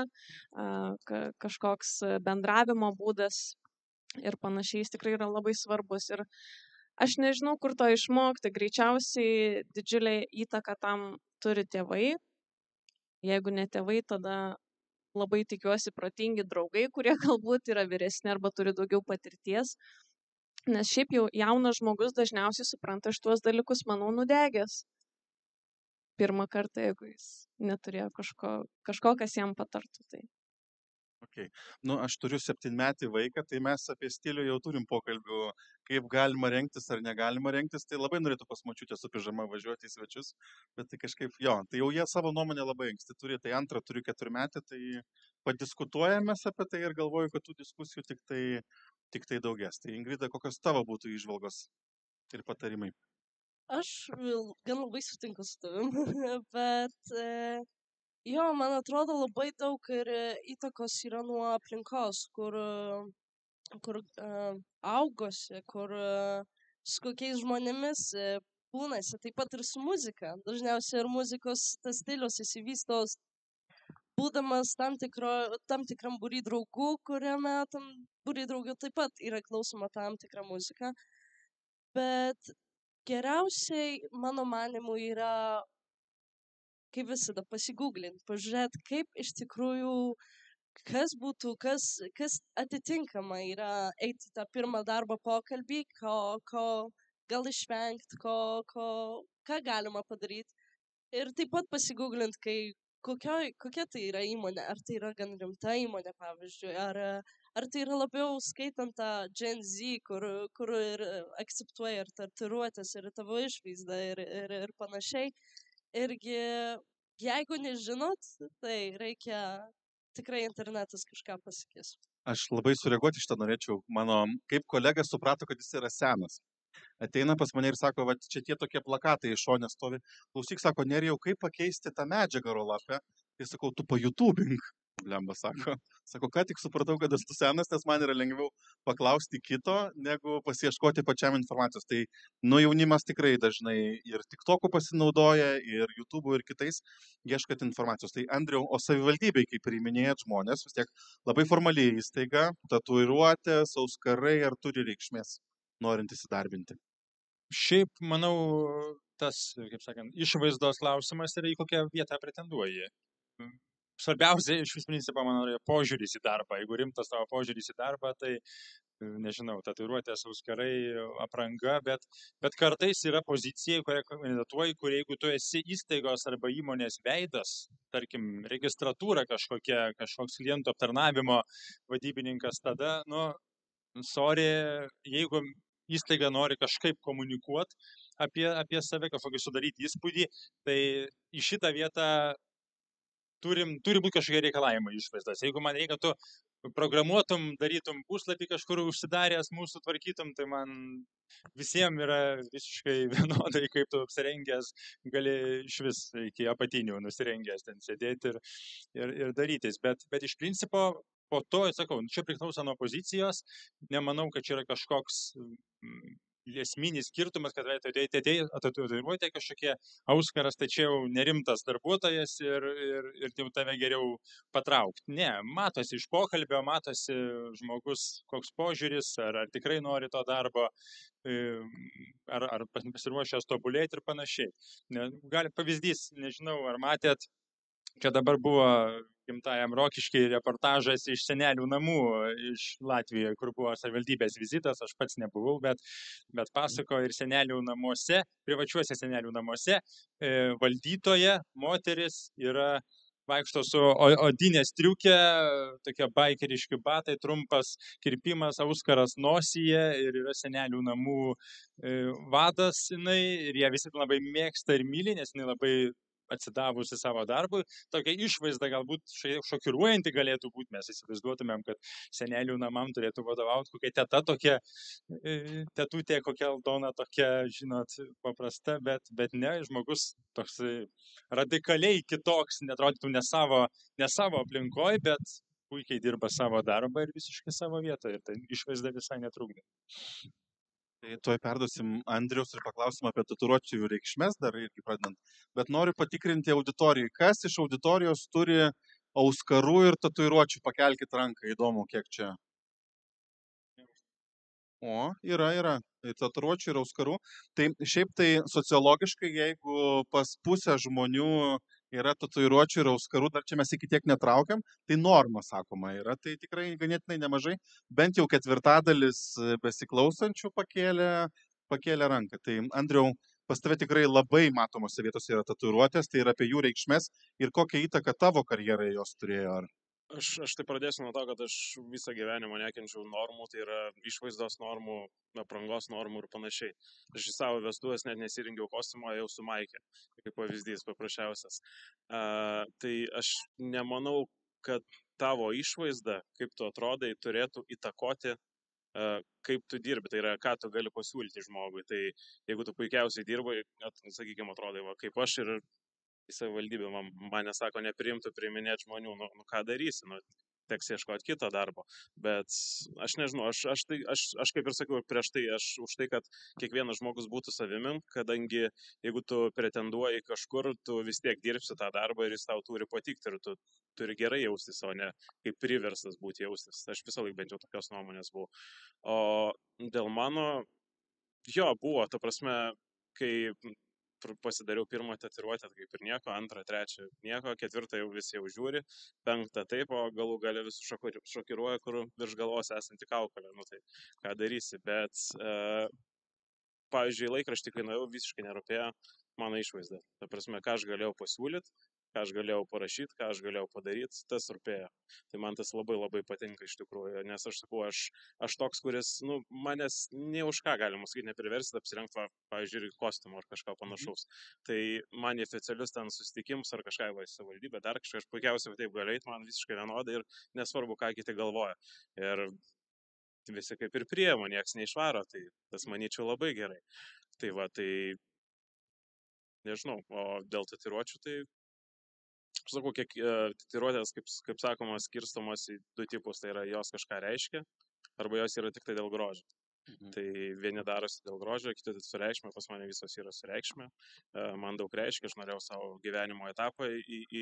kažkoks bendravimo būdas ir panašiai, jis tikrai yra labai svarbus. Ir aš nežinau, kur to išmokti, greičiausiai didžiulę įtaką tam turi tėvai, jeigu ne tėvai, tada labai tikiuosi protingi draugai, kurie galbūt yra vyresni arba turi daugiau patirties, nes šiaip jau jaunas žmogus dažniausiai supranta šitos dalykus, manau, nudegęs pirmą kartą, jeigu jis neturėjo kažko, kažko kas jam patartų. Tai. Okay. Nu, aš turiu septynmetį vaiką, tai mes apie stilių jau turim pokalbių, kaip galima rengtis ar negalima rengtis, tai labai norėtų pas močiutę su pižama važiuoti į svečius, bet tai kažkaip, jo, tai jau jie savo nuomonę labai anksti turi, tai antrą turiu keturmetį, tai padiskutuojame apie tai ir galvoju, kad tų diskusijų tik tai, tik tai daugės. Tai Ingrida, kokios tavo būtų įžvalgos ir patarimai? Aš gan labai sutinku su tavim, bet... E... Jo, man atrodo labai daug ir įtakos yra nuo aplinkos, kur, kur uh, augosi, kur uh, su kokiais žmonėmis uh, būnasi, taip pat ir su muzika. Dažniausiai ir muzikos tas stilius įsivysto būdamas tam, tikro, tam tikram būry draugų, kuriame tam būry draugų taip pat yra klausoma tam tikra muzika. Bet geriausiai, mano manimu, yra kaip visada, pasigūglint, pažiūrėti, kaip iš tikrųjų, kas būtų, kas, kas atitinkama yra eiti tą pirmą darbo pokalbį, ko, ko gal išvengti, ko, ko, ką galima padaryti. Ir taip pat pasigūglint, kai kokio, kokia tai yra įmonė, ar tai yra gan rimta įmonė, pavyzdžiui, ar, ar tai yra labiau skaitant tą Gen Z, kur, kur ir akceptuoja ir tatuiruotės, ir tavo išvaizdą, ir, ir, ir panašiai. Irgi, jeigu nežinot, tai reikia, tikrai internetas kažką pasakys. Aš labai sureaguoti šitą norėčiau. Mano kaip kolega suprato, kad jis yra senas. Ateina pas mane ir sako, va čia tie tokie plakatai iš šonės stovi. Klausyk, sako, Nerijau, kaip pakeisti tą medžiagą rolapę? Tai sakau, tu pa YouTubing. Blemba sako. Sako, ką tik supratau, kad esu senas, nes man yra lengviau paklausti kito, negu pasieškoti pačiam informacijos. Tai nu jaunimas tikrai dažnai ir TikTok'u pasinaudoja, ir YouTube'u, ir kitais ieškat informacijos. Tai Andriau, o savivaldybei, kaip priiminėjat žmonės, vis tiek labai formaliai įstaiga, tatuiruotės, auskarai, ar turi reikšmės norint įsidarbinti? Šiaip, manau, tas, kaip sakant, išvaizdos klausimas yra į kokią vietą pretenduoji. Svarbiausia, iš vis principo, man yra požiūris į darbą. Jeigu rimtas tavo požiūris į darbą, tai, nežinau, tatuiruotės, auskarai, apranga, bet, bet kartais yra pozicija, kurią kandidatuoji, kur jeigu tu esi įstaigos arba įmonės veidas, tarkim, registratūra kažkokia, kažkoks klientų aptarnavimo vadybininkas, tada, nu, sorry, jeigu įstaiga nori kažkaip komunikuoti apie, apie save, kažkokį sudaryti įspūdį, tai į šitą vietą turim, turi būti kažkokie reikalavimai išvaizdas. Jeigu man reikia, tu programuotum, darytum puslapį kažkur užsidaręs, mūsų tvarkytum, tai man visiems yra visiškai vienodai, kaip tu apsirengęs, gali iš vis iki apatinių nusirengęs ten sėdėti ir, ir, ir darytis. Bet, bet iš principo, po to, sakau, čia priklauso nuo pozicijos, nemanau, kad čia yra kažkoks esminis skirtumas, kad tatuiruotė kažkokie auskaras, tai čia jau nerimtas darbuotojas ir, ir, ir jau tave geriau patraukti. Ne, matosi iš pokalbio, matosi žmogus koks požiūris, ar, ar tikrai nori to darbo, ar, ar pasiruošęs tobulėti ir panašiai. Ne, gali pavyzdys, nežinau, ar matėt, čia dabar buvo gimtajam Rokiškiai reportažas iš senelių namų iš Latvijoje, kur buvo savivaldybės vizitas, aš pats nebuvau, bet, bet pasako ir senelių namuose, privačiuose senelių namuose, e, valdytoja, moteris yra vaikšto su odinė striukė, tokie baikeriški batai, trumpas kirpimas, auskaras nosyje ir yra senelių namų e, vadas jinai ir jie visi labai mėgsta ir myli, nes jinai labai atsidavusi savo darbui. Tokia išvaizda galbūt šokiruojanti galėtų būti, mes įsivaizduotumėm, kad senelių namam turėtų vadovauti kokia teta tokia, tetutė kokia Aldona tokia, žinot, paprasta, bet, bet ne, žmogus toks radikaliai kitoks, netrodytų ne savo, ne savo aplinkoj, bet puikiai dirba savo darbą ir visiškai savo vietoje. Ir tai išvaizda visai netrukdė. Tai tuoj perduosim Andriaus ir paklausim apie tatuiruočių reikšmės dar irgi pradedant. Bet noriu patikrinti auditorijai. Kas iš auditorijos turi auskarų ir tatuiruočių? Pakelkit ranką, įdomu, kiek čia. O, yra, yra. Tatuiruočių ir auskarų. Tai šiaip tai sociologiškai, jeigu pas pusę žmonių yra tatuiruočių ir auskarų, dar čia mes iki tiek netraukiam, tai norma, sakoma, yra. Tai tikrai ganėtinai nemažai. Bent jau ketvirtadalis besiklausančių pakėlė, pakėlė ranką. Tai Andriau, pas tave tikrai labai matomose vietose yra tatuiruotės, tai yra apie jų reikšmės ir kokią įtaką tavo karjerai jos turėjo. Ar... Aš, aš tai pradėsiu nuo to, kad aš visą gyvenimą nekenčiau normų, tai yra išvaizdos normų, aprangos normų ir panašiai. Aš į savo vestuvės net nesirengiau kostiumo, jau su maike, kaip pavyzdys paprasčiausias. Uh, tai aš nemanau, kad tavo išvaizda, kaip tu atrodai, turėtų įtakoti, uh, kaip tu dirbi, tai yra, ką tu gali pasiūlyti žmogui. Tai jeigu tu puikiausiai dirbai, sakykime, atrodai, va, kaip aš ir į savivaldybę man, mane sako, nepriimtų priiminėti žmonių, nu, nu ką darysi, nu, teks ieškoti kito darbo. Bet aš nežinau, aš, aš, tai, aš, aš kaip ir sakiau prieš tai, aš už tai, kad kiekvienas žmogus būtų savimi, kadangi jeigu tu pretenduoji kažkur, tu vis tiek dirbsi tą darbą ir jis tau turi patikti ir tu turi gerai jaustis, o ne kaip priverstas būti jaustis. Aš visą laiką bent jau tokios nuomonės buvau. O dėl mano, jo, buvo, ta prasme, kai pasidariau pirmą tatuiruotę, kaip ir nieko, antrą, trečią nieko, ketvirtą jau visi jau žiūri, penktą taip, o galų gale visus šokiruoja, kur virš galvos esanti kaukolė, nu tai ką darysi, bet uh, pavyzdžiui, laikraštį, kai nuėjau, visiškai nerūpėjo mano išvaizda. Ta prasme, ką aš galėjau pasiūlyti, ką aš galėjau parašyti, ką aš galėjau padaryti, tas rūpėjo. Tai man tas labai labai patinka iš tikrųjų, nes aš sakau, aš, aš toks, kuris, nu, manęs ne už ką, galima sakyti, nepriversit apsirengti, pavyzdžiui, kostiumą ar kažką panašaus. Tai man į oficialius ten susitikimus ar kažką į savivaldybę, dar kažką, aš puikiausiai taip galėjau, man visiškai vienodai ir nesvarbu, ką kiti galvoja. Ir visi kaip ir priema, nieks neišvaro, tai tas manyčiau labai gerai. Tai va, tai nežinau, o dėl tatuiruočių, tai aš sakau, kiek tatuiruotės, kaip, kaip sakoma, skirstomos į du tipus, tai yra jos kažką reiškia, arba jos yra tik tai dėl grožio. Mhm. Tai vieni darosi dėl grožio, kiti su reikšme, pas mane visos yra su reikšme. Man daug reiškia, aš norėjau savo gyvenimo etapą į, į,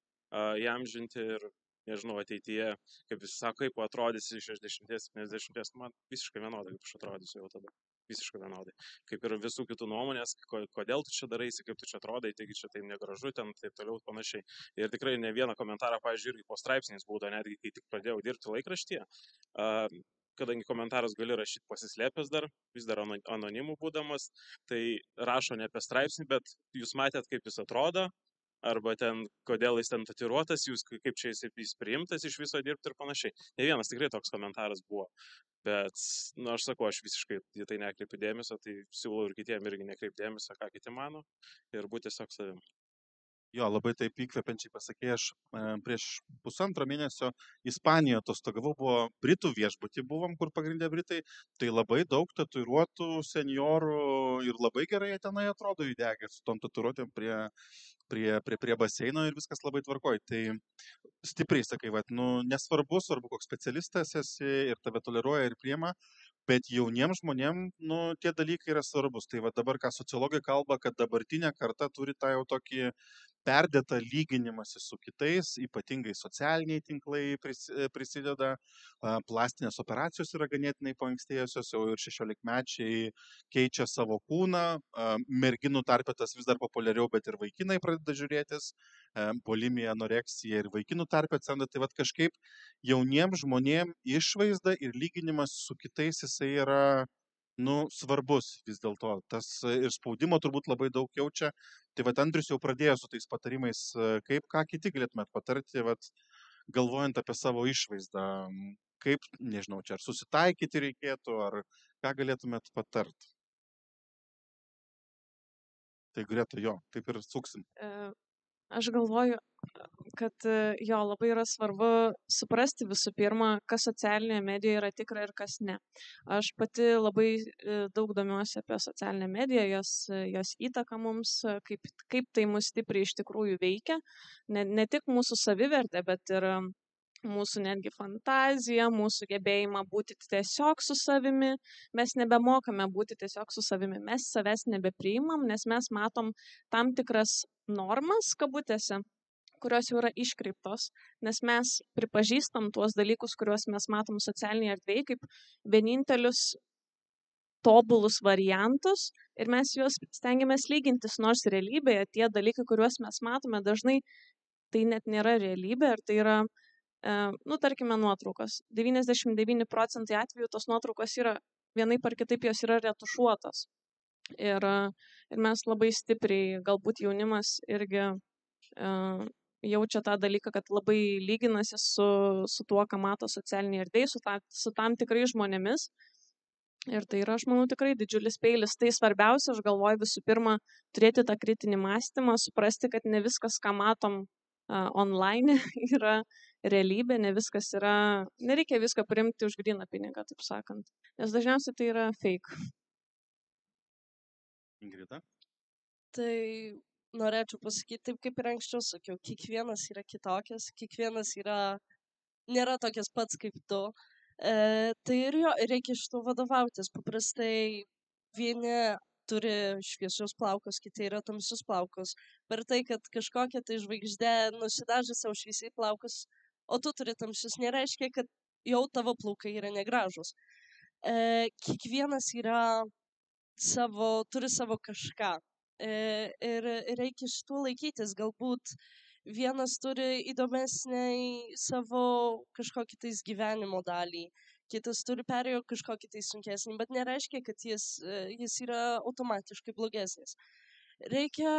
įamžinti ir, nežinau, ateityje, kaip visi sako, kaip atrodysi šešiasdešimt septyniasdešimt, man visiškai vienodai, kaip aš atrodysiu jau tada. Visiškai vienodai. Kaip ir visų kitų nuomonės, kodėl tu čia daraisi, kaip tu čia atrodai, taigi čia taip negražu, ten taip toliau panašiai. Ir tikrai ne vieną komentarą, pavyzdžiui, irgi po straipsniais būdavo, netgi kai tik pradėjau dirbti laikraštyje, kadangi komentaras gali rašyti pasislėpęs dar, vis dar anonimų būdamas, tai rašo ne apie straipsnį, bet jūs matėt, kaip jis atrodo, arba ten, kodėl jis ten tatuiruotas, jūs kaip čia jis, jis priimtas iš viso dirbti ir panašiai. Ne vienas tikrai toks komentaras buvo. Bet, nu, aš sakau, aš visiškai į tai nekreipiu dėmesio, tai siūlau ir kitiem irgi nekreipiu dėmesio, ką kiti mano, ir būti tiesiog savim. Jo, labai taip įkvepiančiai pasakė, aš e, prieš pusantro mėnesio Ispanijoje atostogavau, buvo Britų viešbutį buvom, kur pagrindė Britai, tai labai daug tatuiruotų seniorų ir labai gerai jie tenai atrodo įdegę su tom tatuiruotėm prie, prie, prie, prie baseino ir viskas labai tvarkoj. Tai stipriai sakai, vat, nu, nesvarbu, svarbu, koks specialistas esi ir tave toleruoja ir priema, bet jauniems žmonėms, nu, tie dalykai yra svarbus. Tai va dabar, ką sociologai kalba, kad dabartinė karta turi tą jau tokį perdėtą lyginimąsi su kitais, ypatingai socialiniai tinklai prisideda, plastinės operacijos yra ganėtinai paankstėjusios, jau ir šešiolikmečiai keičia savo kūną, merginų tarpe tas vis dar populiariau, bet ir vaikinai pradeda žiūrėtis, bulimija, anoreksija ir vaikinų tarpe atsiranda, tai vat kažkaip jauniems žmonėms išvaizda ir lyginimas su kitais jisai yra, nu, svarbus vis dėlto. Tas ir spaudimo turbūt labai daug jaučia. Tai vat Andrius jau pradėjo su tais patarimais, kaip ką kiti galėtumėt patarti, vat, galvojant apie savo išvaizdą. Kaip, nežinau, čia ar susitaikyti reikėtų, ar ką galėtumėt patart. Tai Greta, jo, taip ir suksim. Aš galvoju, kad jo labai yra svarbu suprasti visų pirma, kas socialinėje medijoje yra tikra ir kas ne. Aš pati labai daug domiuosi apie socialinę mediją, jos, jos įtaką mums, kaip, kaip tai mus stipriai iš tikrųjų veikia. Ne, ne tik mūsų savivertę, bet ir mūsų netgi fantaziją, mūsų gebėjimą būti tiesiog su savimi. Mes nebemokame būti tiesiog su savimi, mes savęs nebepriimam, nes mes matom tam tikras normas, kabutėse, kurios jau yra iškreiptos, nes mes pripažįstam tuos dalykus, kuriuos mes matom socialinėje erdvėje kaip vienintelius tobulus variantus ir mes juos stengiamės lygintis, nors realybėje tie dalykai, kuriuos mes matome, dažnai tai net nėra realybė ir tai yra nu, tarkime, nuotraukos. devyniasdešimt devyni procentai atvejų tos nuotraukos yra vienaip ar kitaip jos yra retušuotos. Ir, ir mes labai stipriai, galbūt jaunimas irgi uh, jaučia tą dalyką, kad labai lyginasi su, su tuo, ką mato socialiniai erdvėjai, su, ta, su tam tikrai žmonėmis. Ir tai yra, aš manau, tikrai didžiulis peilis. Tai svarbiausia, aš galvoju, visų pirma, turėti tą kritinį mąstymą, suprasti, kad ne viskas, ką matom uh, online, yra realybė, ne viskas yra, nereikia viską priimti už gryną pinigą, taip sakant. Nes dažniausiai tai yra fake. Ingrida? Tai norėčiau pasakyti, taip kaip ir anksčiau sakiau, kiekvienas yra kitokias, kiekvienas yra, nėra tokias pats kaip tu. E, tai ir jo, reikia iš to vadovautis. Paprastai vieni turi šviesius plaukus, kiti yra tamsius plaukus. Per tai, kad kažkokia tai žvaigždė nusidažė savo šviesiai plaukus, o tu turi tamsius, nereiškia, kad jau tavo plaukai yra negražus. E, kiekvienas yra savo, turi savo kažką. E, ir reikia šitų laikytis. Galbūt vienas turi įdomesnį savo kažkokį tais gyvenimo dalį, kitas turi perėjo kažkokį tai sunkesnį, bet nereiškia, kad jis, jis yra automatiškai blogesnis. Reikia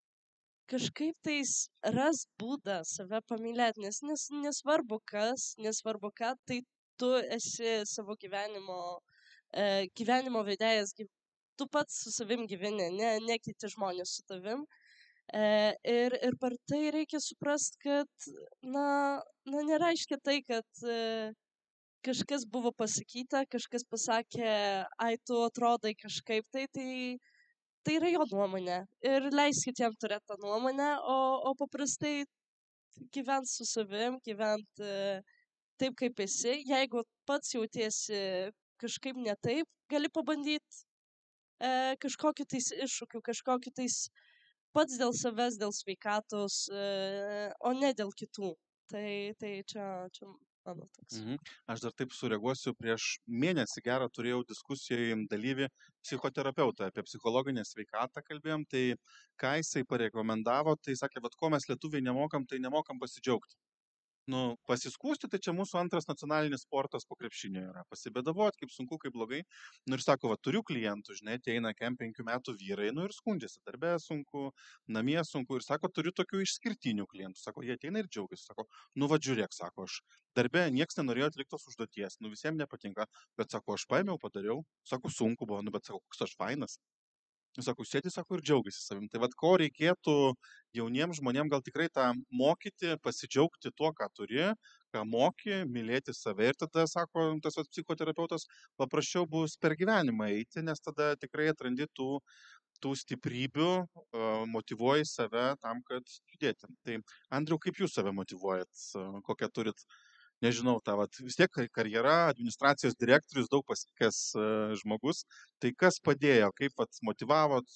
kažkaip tais ras būdą save pamylėti, nes, nes nesvarbu kas, nesvarbu ką, tai tu esi savo gyvenimo, e, gyvenimo vedėjas, tu pats su savim gyveni, ne, ne kiti žmonės su tavim. E, ir, ir per tai reikia suprasti, kad, na, na, nereiškia tai, kad e, kažkas buvo pasakyta, kažkas pasakė, ai, tu atrodai kažkaip, tai, tai, tai yra jo nuomonė. Ir leiskit jam turėti tą nuomonę, o, o paprastai gyvent su savim, gyvent e, taip, kaip esi. Jeigu pats jautiesi kažkaip ne taip, gali pabandyti e, kažkokiu tais iššūkiu, kažkokiu tais pats dėl savęs, dėl sveikatos, e, o ne dėl kitų. Tai, tai čia, čia mano toks. Mhm. Aš dar taip sureaguosiu, prieš mėnesį gerą turėjau diskusijoje dalyvį psichoterapeutą, apie psichologinę sveikatą kalbėjom, tai ką jisai parekomendavo, tai sakė, vat ko mes lietuviai nemokam, tai nemokam pasidžiaugti. Nu, pasiskūsti, tai čia mūsų antras nacionalinis sportas po krepšinio yra. Pasibėdavot, kaip sunku, kaip blogai. Nu ir sako, va, turiu klientų, žinai, ateina kem penkių metų vyrai, nu ir skundžiasi, darbė sunku, namie sunku. Ir sako, turiu tokių išskirtinių klientų. Sako, jie ateina ir džiaugiasi. Sako, nu va, žiūrėk, sako, aš darbė nieks nenorėjo atliktos užduoties, nu visiems nepatinka, bet sako, aš paėmiau, padariau. Sako, sunku buvo, nu bet sako, koks aš fainas. Sako, sėdi, sako, ir džiaugiasi savim. Tai vad, ko reikėtų jauniems žmonėms gal tikrai tą mokyti, pasidžiaugti tuo, ką turi, ką moki, mylėti save. Ir tada, sako, tas vat, psichoterapeutas, paprasčiau bus per gyvenimą eiti, nes tada tikrai atrandi tų, tų stiprybių, motyvuoji save tam, kad judėti. Tai, Andriau, kaip jūs save motyvuojat, kokią turit? Nežinau, ta, vat, vis tiek karjera, administracijos direktorius, daug pasiekęs uh, žmogus. Tai kas padėjo, kaip vat, motyvavot?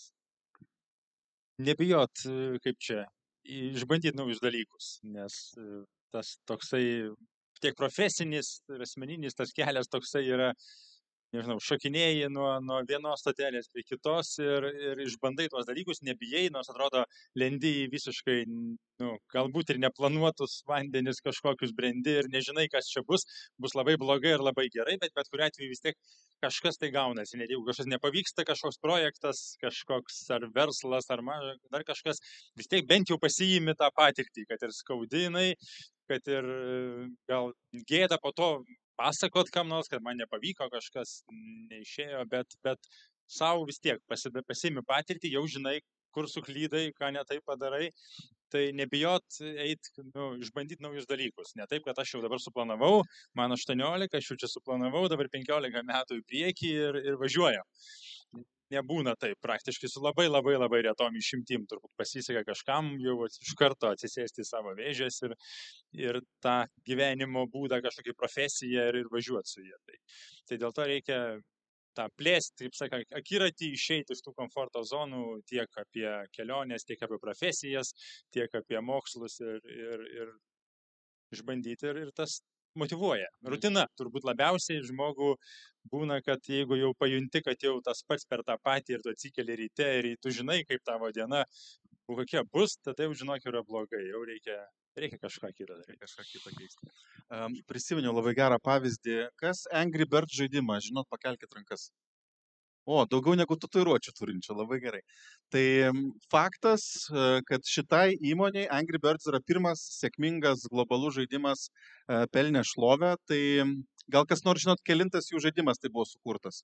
Nebijot, kaip čia, išbandyti naujus dalykus, nes tas toksai tiek profesinis ir asmeninis tas kelias toksai yra, nežinau, šokinėjai nuo, nuo vienos stotelės prie kitos ir, ir išbandai tuos dalykus, nebijai, nors atrodo lendi į visiškai, nu, galbūt ir neplanuotus vandenis kažkokius brendi ir nežinai, kas čia bus, bus labai blogai ir labai gerai, bet bet kuriuo atveju vis tiek kažkas tai gaunasi, net jeigu kažkas nepavyksta, kažkoks projektas, kažkoks ar verslas, ar maža, dar kažkas, vis tiek bent jau pasiimi tą patirtį, kad ir skaudinai, kad ir gal gėda po to pasakot kam nors, kad man nepavyko, kažkas neišėjo, bet, bet savo vis tiek pasiimi patirtį, jau žinai, kur suklydai, ką ne taip padarai, tai nebijot eit, nu, išbandyti naujus dalykus. Ne taip, kad aš jau dabar suplanavau, man aštuoniolika, aš jau čia suplanavau, dabar penkiolika metų į priekį ir, ir važiuoju. Nebūna taip, praktiškai su labai labai labai retom išimtim, turbūt pasiseka kažkam jau iš karto atsisėsti į savo vėžės ir, ir tą gyvenimo būdą, kažkokį profesiją ir, ir važiuoti su jie. Tai, tai dėl to reikia tą plėsti, kaip sakant, akiratį išeiti iš tų komforto zonų tiek apie keliones, tiek apie profesijas, tiek apie mokslus ir, ir, ir išbandyti ir, ir tas motyvuoja. Rutina turbūt labiausiai žmogų būna, kad jeigu jau pajunti, kad jau tas pats per tą patį ir tu atsikeli ryte ir tu žinai, kaip tavo diena kokia bus, tada jau žinok yra blogai, jau reikia, reikia kažką kitą daryti. Kažką kitą keisti. Um, prisiminiau labai gerą pavyzdį. Kas Angry Birds žaidimas? Žinot, pakelkit rankas. O, daugiau negu tatuiruočių turinčių, labai gerai. Tai faktas, kad šitai įmoniai Angry Birds yra pirmas sėkmingas globalus žaidimas pelnė šlovę, tai gal kas nors žinot, kelintas jų žaidimas tai buvo sukurtas?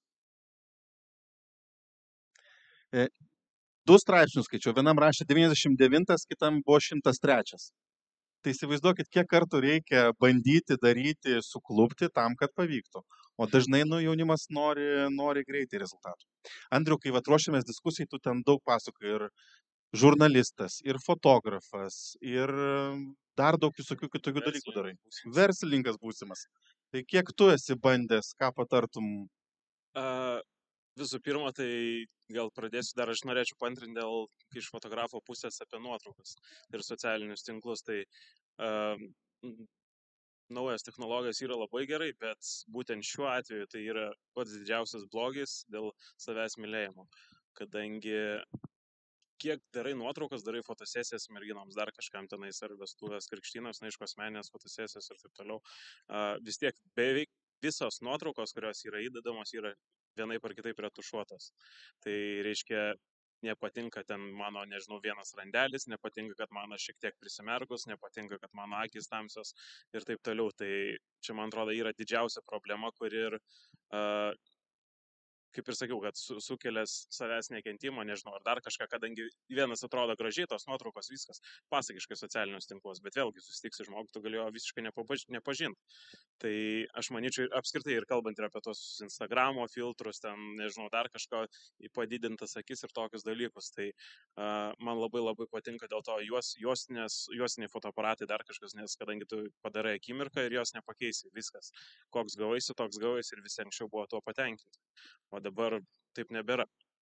Du straipsnius skaičiau, vienam rašė devyniasdešimt devintas, kitam buvo šimtas trečias. Tai įsivaizduokit, kiek kartų reikia bandyti, daryti, suklupti tam, kad pavyktų. O dažnai nu, jaunimas nori, nori greitai rezultatų. Andriu, kai vat ruošiamės diskusijai, tu ten daug pasakoji, ir žurnalistas, ir fotografas, ir dar daug visokių kitokių dalykų darai. Verslininkas būsimas. Tai kiek tu esi bandęs, ką patartum? Uh, visų pirma, tai gal pradėsiu dar, aš norėčiau paantrinti dėl iš fotografo pusės apie nuotraukas ir socialinius tinklus. Tai uh, naujas technologijas yra labai gerai, bet būtent šiuo atveju tai yra pats didžiausias blogis dėl savęs mylėjimo. Kadangi kiek darai nuotraukas, darai fotosesijas merginoms, dar kažkam tenais ar vestuvės, krikštynos, neaišku, asmeninės fotosesijos ir taip toliau, uh, vis tiek beveik visos nuotraukos, kurios yra įdedamos, yra vienaip ar kitaip retušuotos. Tai reiškia, nepatinka ten mano, nežinau, vienas randelis, nepatinka, kad mano šiek tiek prisimerkus, nepatinka, kad mano akys tamsios ir taip toliau. Tai čia, man atrodo, yra didžiausia problema, kur ir, uh, kaip ir sakiau, kad su, sukelės savęs nekentimą, nežinau, ar dar kažką, kadangi vienas atrodo gražiai, tos nuotraukos, viskas pasakiškai socialinius tinklus, bet vėlgi susitiksi žmogų, tu galėjo visiškai nepažinti. Tai aš manyčiau, apskritai ir kalbant ir apie tos Instagramo filtrus, ten, nežinau, dar kažko padidintas akis ir tokius dalykus, tai uh, man labai labai patinka dėl to juos, juostinės, juostiniai fotoaparatai, dar kažkas, nes kadangi tu padarai akimirką ir jos nepakeisi, viskas. Koks gavaisi, toks gavaisi ir visi anksčiau buvo tuo patenkinti. O dabar taip nebėra.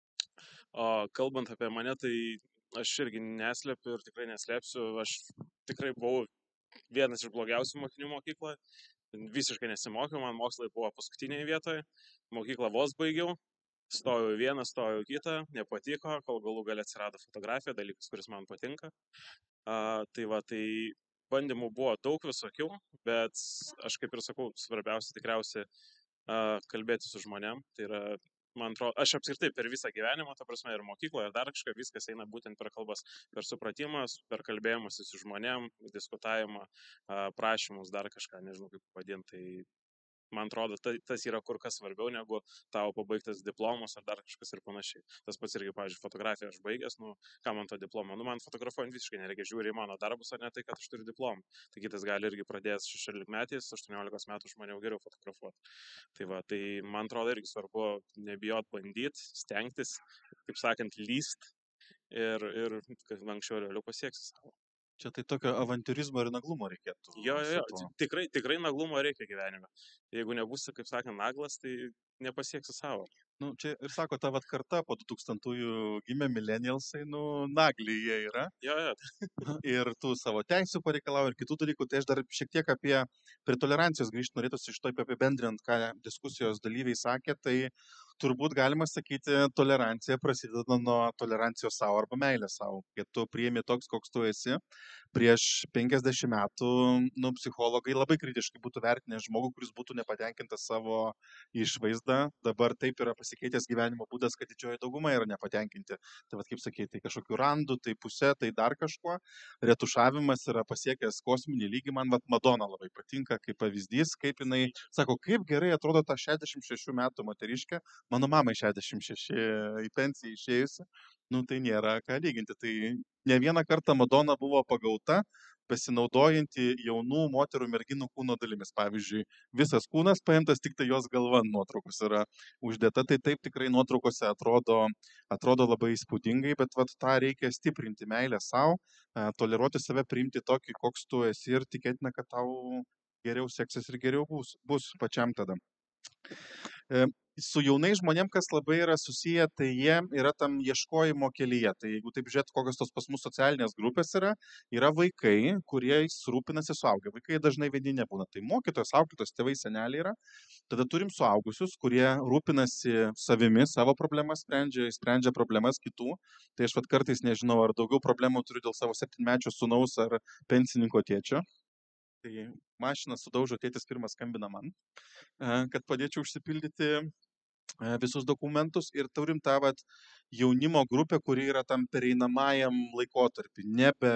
O kalbant apie mane, tai aš irgi neslepiu ir tikrai neslėpsiu, aš tikrai buvau vienas iš blogiausių mokinių mokykloje, visiškai nesimokiau, man mokslai buvo paskutiniai vietoje, mokyklą vos baigiau, stojau į vieną, stojau į kitą, nepatiko, kol galų gale atsirado fotografija, dalykas, kuris man patinka. A, tai va, tai bandymų buvo daug visokių, bet aš kaip ir sakau, svarbiausia tikriausiai a, kalbėti su žmonėm, tai yra, man atrodo, aš apskritai per visą gyvenimą, ta prasme, ir mokykloje, ir dar kažką, viskas eina būtent per kalbas, per supratimas, per kalbėjimus su žmonėm, diskutavimą, prašymus, dar kažką, nežinau kaip vadinti. Tai man atrodo, tai, tas yra kur kas svarbiau negu tavo pabaigtas diplomas ar dar kažkas ir panašiai. Tas pats irgi, pavyzdžiui, fotografiją aš baigęs, nu, ką man to diplomą, nu, man fotografuojant visiškai nereikia, žiūri į mano darbus, ar ne tai, kad aš turiu diplomą. Tai kitas gali irgi pradėjęs šešiolikmetis, aštuoniolikos metų už mane jau geriau fotografuoti. Tai va, tai man atrodo irgi svarbu nebijot bandyti, stengtis, kaip sakant, lyst ir, ir kad anksčiau realiau pasieksi savo. Čia tai tokio avantiūrizmo ir naglumo reikėtų. Jo, jo, jo. Tikrai, tikrai naglumo reikia gyvenime. Jeigu nebūsi, kaip sakant, naglas, tai nepasieksi savo. Nu, čia ir sako, ta vat karta po du tūkstantųjų gimė millennialsai, nu, nagliai jie yra. Jo, jo. Ir tų savo teisų pareikalauja ir kitų dalykų. Tai aš dar šiek tiek apie prie tolerancijos grįžti norėtųsi iš to apibendrinant, ką diskusijos dalyviai sakė. Tai turbūt galima sakyti, tolerancija prasideda nuo tolerancijos savo arba meilės savo. Kai tu priimi toks, koks tu esi, prieš penkiasdešimt metų, nu, psichologai labai kritiškai būtų vertinę žmogų, kuris būtų nepatenkintas savo išvaizdą. Dabar taip yra pasikeitęs gyvenimo būdas, kad didžioji dauguma yra nepatenkinti. Tai vad kaip sakyti, tai kažkokių randų, tai pusė, tai dar kažkuo. Retušavimas yra pasiekęs kosminį lygį. Man vat Madona labai patinka kaip pavyzdys, kaip jinai sako, kaip gerai atrodo ta šešiasdešimt šešių metų moteriškė. Mano mamai šešiasdešimt šeši į pensiją išėjusi, nu tai nėra ką lyginti. Tai ne vieną kartą Madona buvo pagauta, pasinaudojanti jaunų moterų merginų kūno dalimis. Pavyzdžiui, visas kūnas paimtas, tik tai jos galva nuotraukos yra uždėta. Tai taip tikrai nuotraukose atrodo, atrodo labai įspūdingai, bet vat, tą reikia stiprinti meilę savo, toleruoti save, priimti tokį, koks tu esi ir tikėtina, kad tau geriau seksis ir geriau bus, bus pačiam tada. E, Su jaunai žmonėm, kas labai yra susiję, tai jie yra tam ieškojimo kelyje. Tai jeigu taip žiūrėt, kokios tos pas mus socialinės grupės yra, yra vaikai, kurie rūpinasi suaugę. Vaikai dažnai vieni nebūna. Tai mokytojos, auklėtojos, tėvai, seneliai yra. Tada turim suaugusius, kurie rūpinasi savimi, savo problemas sprendžia, sprendžia problemas kitų. Tai aš vat kartais nežinau, ar daugiau problemų turiu dėl savo septynmečio sūnaus ar pensininko tėčio. Tai mašiną sudaužo, tėtis pirmas skambina man, kad padėčiau užsipildyti visus dokumentus ir turim tą vat, jaunimo grupę, kuri yra tam pereinamajam laikotarpį. Nebe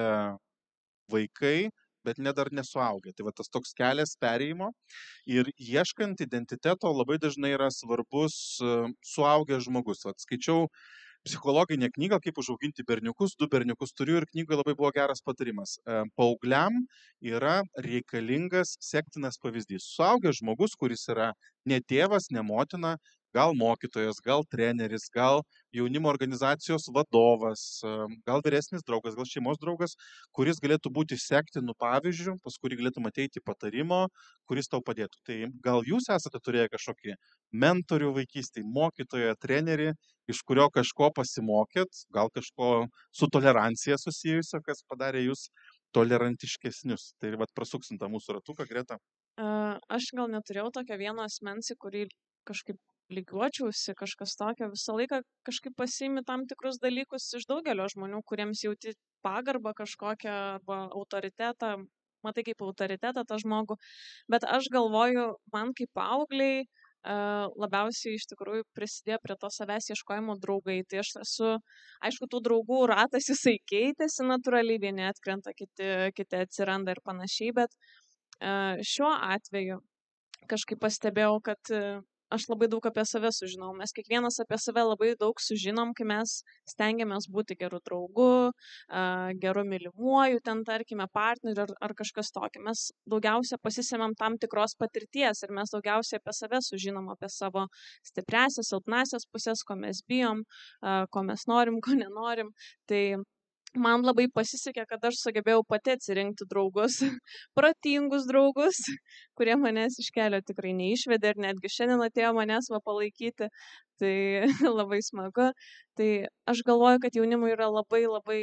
vaikai, bet ne dar nesuaugę. Tai va tas toks kelias perėjimo ir ieškant identiteto labai dažnai yra svarbus suaugęs žmogus. Vat skaičiau psichologinę knygą, kaip užauginti berniukus, du berniukus turiu ir knygoje labai buvo geras patarimas. Paaugliam yra reikalingas sektinas pavyzdys. Suaugęs žmogus, kuris yra ne tėvas, ne motina, gal mokytojas, gal treneris, gal jaunimo organizacijos vadovas, gal vyresnis draugas, gal šeimos draugas, kuris galėtų būti sektinų pavyzdžių, pas kurį galėtum ateiti patarimo, kuris tau padėtų. Tai gal jūs esate turėję kažkokį mentorių vaikystėje, mokytoją, trenerį, iš kurio kažko pasimokėt, gal kažko su tolerancija susijusio, kas padarė jūs tolerantiškesnius. Tai vat prasuksim tą mūsų ratuką, Greta. Uh, aš gal neturėjau tokio vieno asmens, į kurį kažkaip lygiuočiausi, kažkas tokio. Visą laiką kažkaip pasiimi tam tikrus dalykus iš daugelio žmonių, kuriems jauti pagarbą kažkokią arba autoritetą. matai kaip autoritetą tą žmogų, bet aš galvoju, man kaip paaugliai labiausiai iš tikrųjų prisidėjo prie to savęs ieškojimo draugai. Tai aš esu, aišku, tų draugų ratas jisai keitėsi natūraliai, vieni atkrenta, kiti, kiti atsiranda ir panašiai, bet šiuo atveju kažkaip pastebėjau, kad aš labai daug apie save sužinau. Mes kiekvienas apie save labai daug sužinom, kai mes stengiamės būti geru draugu, geru mylimuoju, ten tarkime partneriu ar, ar kažkas tokio. Mes daugiausia pasisėmėm tam tikros patirties ir mes daugiausiai apie save sužinom, apie savo stipriasias, silpnasias pusės, ko mes bijom, ko mes norim, ko nenorim. Tai man labai pasisekė, kad aš sugebėjau pati atsirinkti draugus, protingus draugus, kurie manęs iš kelio tikrai neišvedė ir netgi šiandien atėjo manęs va palaikyti. Tai labai smagu. Tai aš galvoju, kad jaunimui yra labai labai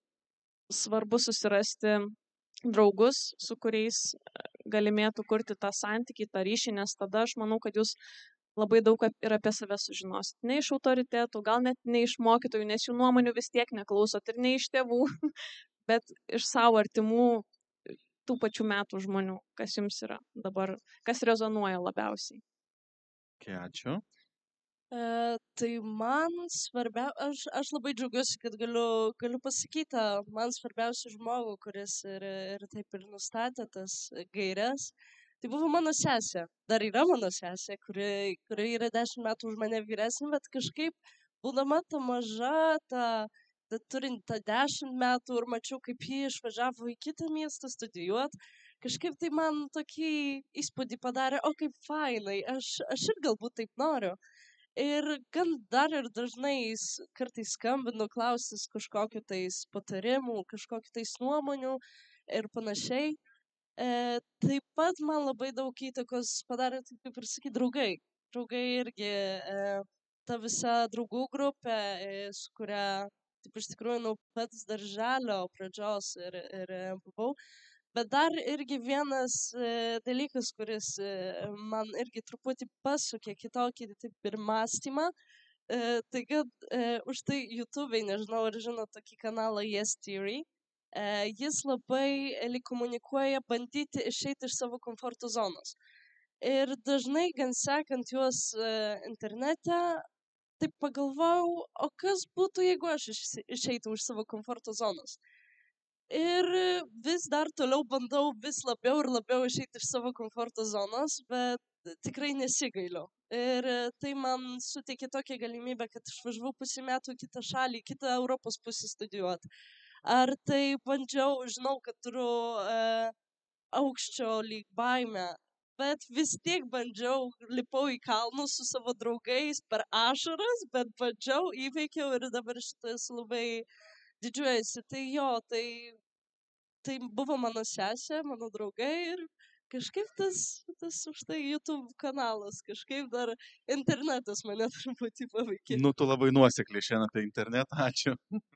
svarbu susirasti draugus, su kuriais galimėtų kurti tą santykį, tą ryšį, nes tada aš manau, kad jūs labai daug ir apie save sužinosit. Ne iš autoritetų, gal net ne iš mokytojų, nes jų nuomonių vis tiek neklausot ir ne iš tėvų, bet iš savo artimų tų pačių metų žmonių, kas jums yra dabar, kas rezonuoja labiausiai. Okay, ačiū. E, tai man svarbia, aš, aš labai džiaugiuosi, kad galiu, galiu pasakyti, man svarbiausia žmogų, kuris ir, ir taip ir nustatė tas gairias. Tai buvo mano sesė, dar yra mano sesė, kuri, kuri yra dešimt metų už mane vyresnė, bet kažkaip, būdama ta maža, ta, ta turint tą dešimt metų ir mačiau, kaip ji išvažiavo į kitą miestą studijuoti, kažkaip tai man tokį įspūdį padarė, o kaip fainai, aš, aš ir galbūt taip noriu. Ir gan dar ir dažnai kartais skambinu, klausis kažkokiu tais patarimų, kažkokiu tais nuomonių ir panašiai. E, taip pat man labai daug įtakos padarė, taip kaip ir sakyt, draugai. Draugai irgi, e, ta visa draugų grupė, e, su kuria, taip iš tikrųjų, nuo pat darželio pradžios ir, ir buvau. Bet dar irgi vienas e, dalykas, kuris e, man irgi truputį pasukė kitokį taip ir mąstymą. E, tai kad e, už tai YouTube'ai, nežinau, ar žinot tokį kanalą Yes Theory. Uh, jis labai lyg komunikuoja bandyti išeiti iš savo komforto zonos. Ir dažnai, gan sekant juos uh, internete, taip pagalvojau, o kas būtų, jeigu aš išeitų iš savo komforto zonos. Ir vis dar toliau bandau vis labiau ir labiau išeiti iš savo komforto zonos, bet tikrai nesigailiu. Ir tai man suteikė tokią galimybę, kad išvažiavau pusę metų į kitą šalį, į kitą Europos pusę studijuoti. Ar tai bandžiau, žinau, kad turiu e, aukščio lyg baimę, bet vis tiek bandžiau, lipau į kalnus su savo draugais per ašaras, bet bandžiau, įveikiau ir dabar šitą esu labai didžiuojasi. Tai jo, tai, tai buvo mano sesė, mano draugai ir kažkaip tas, tas už tai YouTube kanalas, kažkaip dar internetas mane truputį paveikė. Nu, tu labai nuosekliai šiandien apie internetą, ačiū.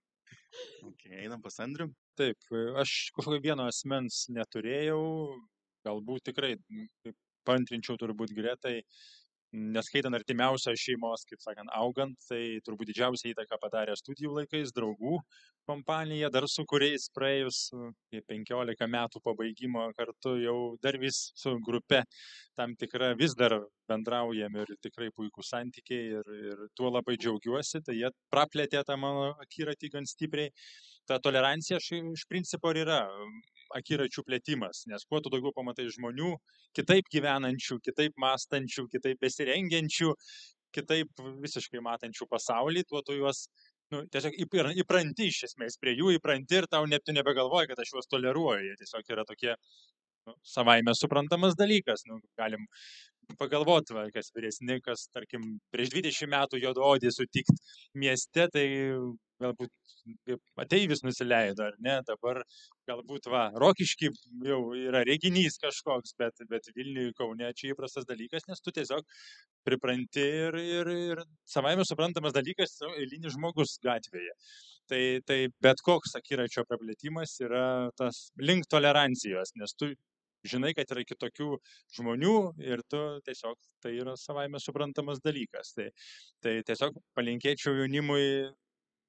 Okay, einam pas Andrių. Taip, aš kažkokio vieno asmens neturėjau, galbūt tikrai paantrinčiau turbūt Gretai, neskaitant artimiausios šeimos, kaip sakant, augant, tai turbūt didžiausia įtaka padarė studijų laikais, draugų kompanija, dar su kuriais praėjus penkiolika metų pabaigimo kartu jau dar vis su grupe tam tikra vis dar bendraujam ir tikrai puikūs santykiai ir, ir tuo labai džiaugiuosi, tai jie praplėtė tą mano akiratį gan stipriai. Ta tolerancija iš principo ir yra akiračių plėtimas, nes kuo tu daugiau pamatai žmonių, kitaip gyvenančių, kitaip mąstančių, kitaip besirengiančių, kitaip visiškai matančių pasaulį, tuo tu juos nu, tiesiog įpranti iš esmės prie jų, įpranti ir tau net tu nebegalvoji, kad aš juos toleruoju, jie tiesiog yra tokie nu, savaime suprantamas dalykas, nu, galim pagalvoti, va, kas vyresni, kas, tarkim, prieš dvidešimt metų juodaodį sutikti mieste, tai galbūt ateivis nusileido, ar ne, dabar galbūt, va, Rokišky jau yra reginys kažkoks, bet, bet Vilniuje, Kaune čia įprastas dalykas, nes tu tiesiog pripranti ir, ir, ir savaime suprantamas dalykas, nu, eilinis žmogus gatvėje. Tai, tai bet koks akiračio praplėtimas yra tas link tolerancijos, nes tu žinai, kad yra kitokių žmonių ir tu tiesiog tai yra savaime suprantamas dalykas. Tai, tai tiesiog palinkėčiau jaunimui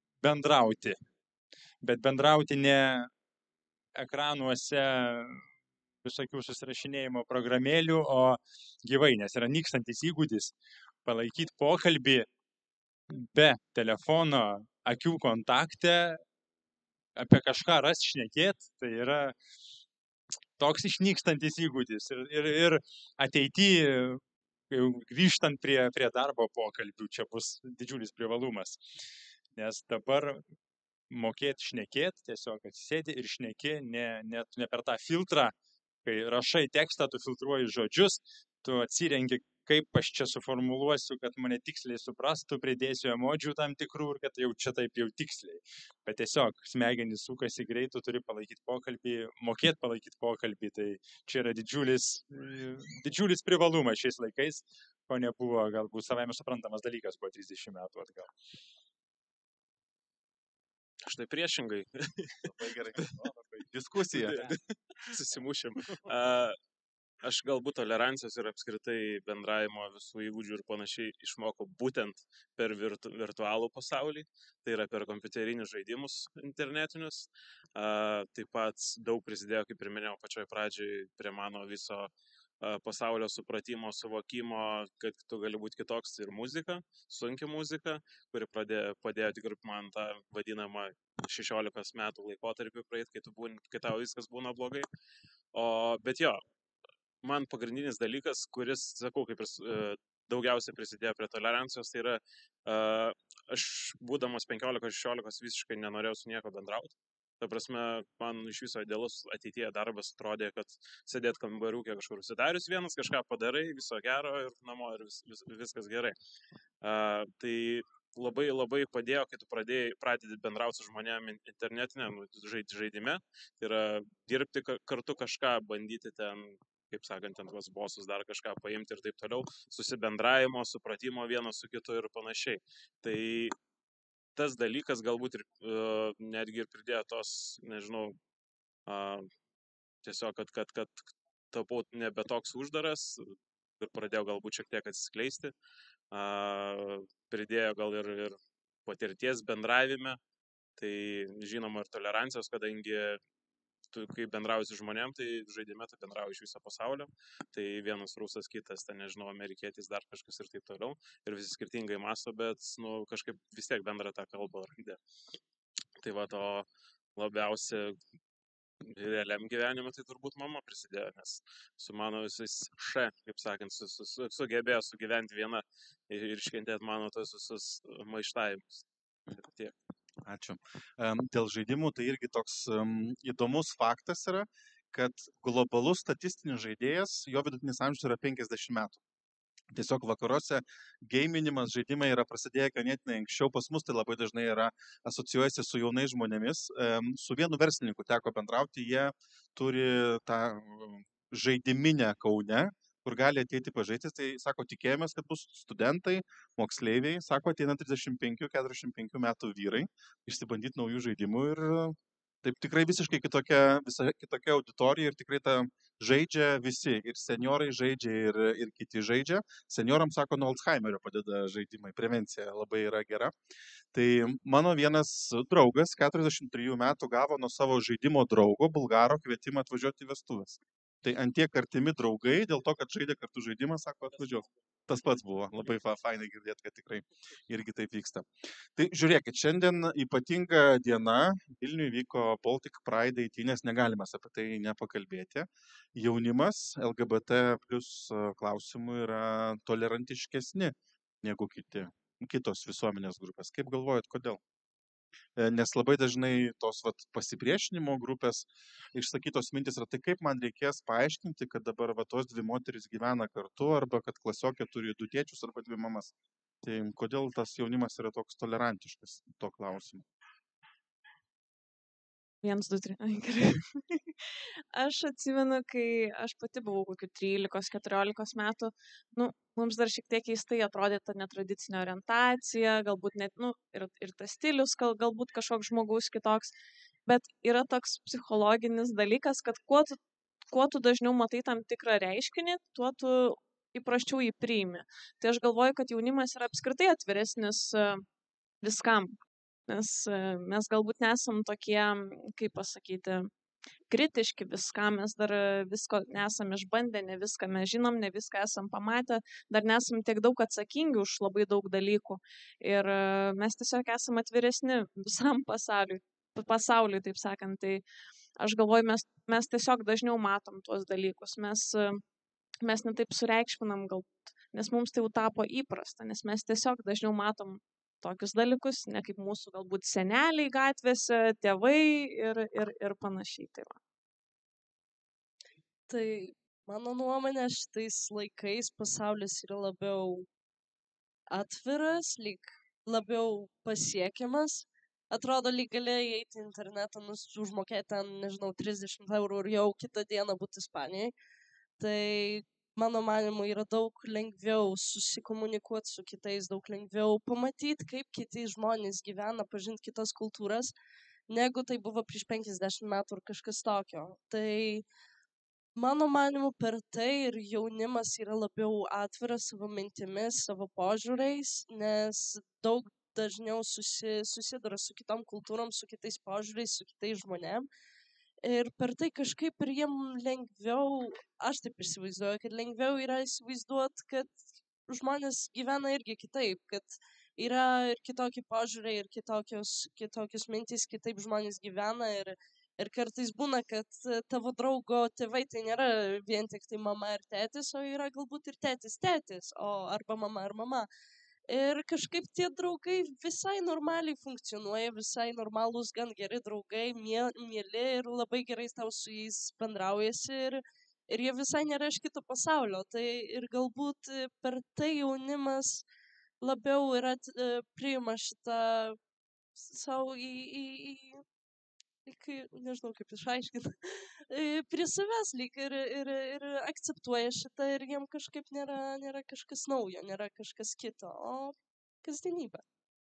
bendrauti, bet bendrauti ne ekranuose visokių susirašinėjimo programėlių, o gyvai, nes yra nykstantis įgūdis palaikyti pokalbį be telefono, akių kontakte, apie kažką ras šnekėt, tai yra toks išnykstantis įgūdis. Ir, ir, ir ateityje, grįžtant prie, prie darbo pokalbių, čia bus didžiulis privalumas. Nes dabar mokėti šnekėti, tiesiog atsisėdi ir šneki ne, ne, ne per tą filtrą, kai rašai tekstą, tu filtruoji žodžius, tu atsirenki, kaip aš čia suformuluosiu, kad mane tiksliai suprastų, pridėsiu emodžių tam tikrų ir kad jau čia taip jau tiksliai. Bet tiesiog smegenys sukasi greit, tu turi palaikyti pokalbį, mokėti palaikyti pokalbį, tai čia yra didžiulis, didžiulis privalumas šiais laikais, ko nebuvo galbūt savaime suprantamas dalykas po trisdešimt metų atgal. Štai priešingai. Labai gerai. O, labai. Diskusija. Susimušėm. Uh, aš galbūt tolerancijos ir apskritai bendravimo visų įgūdžių ir panašiai išmokau būtent per virtu, virtualų pasaulį, tai yra per kompiuterinius žaidimus internetinius. Uh, taip pat daug prisidėjo, kaip ir minėjau pačioj pradžioj, prie mano viso pasaulio supratimo, suvokimo, kad tu gali būti kitoks, ir muzika, sunki muzika, kuri pradėjo, padėjo tikrai man tą vadinamą šešiolikos metų laikotarpį praeit, kai, tu būni, kai tau viskas būna blogai. O, bet jo, man pagrindinis dalykas, kuris, sakau, kaip ir daugiausiai prisidėjo prie tolerancijos, tai yra, uh, aš būdamas penkiolikos šešiolikos visiškai nenorėjau su nieko bendrauti. Ta prasme, man iš viso idealus ateityje darbas atrodė, kad sėdėt kambariukė kažkur užsidarius vienas, kažką padarai, viso gero ir namo ir vis, vis, viskas gerai. Uh, tai labai labai padėjo, kai tu pradėjai, pradedi bendrauti su žmonėm internetinėm žaidime, tai yra dirbti kartu kažką, bandyti ten, kaip sakant, ten tuos bosus dar kažką paimti ir taip toliau, susibendravimo, supratimo vienas su kitu ir panašiai. Tai tas dalykas galbūt ir uh, netgi ir pridėjo tos, nežinau, uh, tiesiog, kad, kad, kad tapau nebe toks uždaras ir pradėjau galbūt šiek tiek atsiskleisti, uh, pridėjo gal ir, ir patirties bendravime, tai žinoma ir tolerancijos, kadangi tu, kai bendrauji su žmonėm, tai žaidime tu bendrauji iš viso pasaulio, tai vienas rusas, kitas, ten nežinau, amerikietis, dar kažkas ir taip toliau, ir visi skirtingai mąsto, bet, nu, kažkaip vis tiek bendrą tą kalbą randė. Tai va, to labiausia realiam gyvenime, tai turbūt mama prisidėjo, nes su mano visais še, kaip sakant, su, su, su, sugebėjo sugyventi viena ir, ir iškentėti mano tos visus maištavimus. Ir tiek. Ačiū. Dėl žaidimų tai irgi toks um, įdomus faktas yra, kad globalus statistinis žaidėjas, jo vidutinis amžius yra penkiasdešimt metų. Tiesiog vakaruose gaminimas, žaidimai yra prasidėję ganėtinai anksčiau, pas mus tai labai dažnai yra asocijuojasi su jaunais žmonėmis. Su vienu verslininku teko bendrauti, jie turi tą žaidiminę Kaune, kur gali ateiti pažaisti, tai sako, tikėjomės, kad bus studentai, moksleiviai, sako, ateina trisdešimt penkių keturiasdešimt penkių metų vyrai, išsibandyti naujų žaidimų ir taip tikrai visiškai kitokia, visa kitokia auditorija ir tikrai ta žaidžia visi, ir seniorai žaidžia, ir, ir kiti žaidžia. Seniorams, sako, nuo Alzheimerio padeda žaidimai, prevencija labai yra gera. Tai mano vienas draugas, keturiasdešimt trijų metų, gavo nuo savo žaidimo draugo, bulgaro, kvietimą atvažiuoti į vestuvės. Tai antiek artimi draugai, dėl to, kad žaidė kartu žaidimą, sako, atvažiuok. Tas pats buvo. Labai fa, fainai girdėti, kad tikrai irgi taip vyksta. Tai žiūrėkit, šiandien ypatinga diena. Vilniuje vyko Baltic Pride eitynės, negalime apie tai nepakalbėti. Jaunimas L G B T plus klausimų yra tolerantiškesni negu kiti, kitos visuomenės grupės. Kaip galvojat, kodėl? Nes labai dažnai tos vat, pasipriešinimo grupės išsakytos mintis yra, tai kaip man reikės paaiškinti, kad dabar va, tos dvi moteris gyvena kartu, arba kad klasiokė turi du tėčius arba dvi mamas. Tai kodėl tas jaunimas yra toks tolerantiškas to klausimu? Vienas, du, trys. Ai, gerai. Aš atsimenu, kai aš pati buvau kokių trylikos keturiolikos metų, nu, mums dar šiek tiek keistai atrodė ta netradicinė orientacija, galbūt net, nu, ir, ir tas stilius, gal, galbūt kažkoks žmogus kitoks, bet yra toks psichologinis dalykas, kad kuo tu, kuo tu dažniau matai tam tikrą reiškinį, tuo tu įprasčiau jį priimi. Tai aš galvoju, kad jaunimas yra apskritai atviresnis viskam. Nes mes galbūt nesam tokie, kaip pasakyti, kritiški viskam, mes dar e, visko nesam išbandę, ne viską mes žinom, ne viską esam pamatę, dar nesam tiek daug atsakingi už labai daug dalykų. Ir e, mes tiesiog esam atviresni visam pasauliui, pa- pasauliui, taip sakant. Tai aš galvoju, mes, mes tiesiog dažniau matom tuos dalykus, mes, e, mes netaip sureikšminam galbūt, nes mums tai jau tapo įprasta, nes mes tiesiog dažniau matom tokius dalykus, ne kaip mūsų galbūt seneliai gatvėse, tėvai ir, ir, ir panašiai. Tai va. Tai mano nuomonė, šitais laikais pasaulis yra labiau atviras, lyg labiau pasiekiamas. Atrodo, lyg galėjai įeiti į internetą, nus- užmokėti ten, nežinau, trisdešimt eurų ir jau kitą dieną būti Ispanijai. Tai mano manimu yra daug lengviau susikomunikuoti su kitais, daug lengviau pamatyti, kaip kiti žmonės gyvena, pažinti kitas kultūras, negu tai buvo prieš penkiasdešimt metų ar kažkas tokio. Tai mano manimu per tai ir jaunimas yra labiau atviras savo mintimis, savo požiūriais, nes daug dažniau susi, susiduria su kitom kultūrom, su kitais požiūriais, su kitais žmonėm. Ir per tai kažkaip ir jiem lengviau, aš taip įsivaizduoju, kad lengviau yra įsivaizduoti, kad žmonės gyvena irgi kitaip, kad yra ir kitokie požiūriai, ir kitokios, kitokios mintys, kitaip žmonės gyvena. Ir, ir kartais būna, kad e, tavo draugo tėvai tai nėra vien tik tai mama ir tėtis, o yra galbūt ir tėtis tėtis, o arba mama ar mama. Ir kažkaip tie draugai visai normaliai funkcionuoja, visai normalūs, gan geri draugai, mie- mieli ir labai gerai tau su jais bendraujasi ir, ir jie visai nėra iš kito pasaulio. Tai ir galbūt e, per tai jaunimas labiau yra t- e, priima šitą savo į, į, į, į kai, nežinau kaip išaiškinti, prie savęs lyg ir, ir, ir akceptuoja šitą ir jiem kažkaip nėra, nėra kažkas naujo, nėra kažkas kito, o kasdienybė.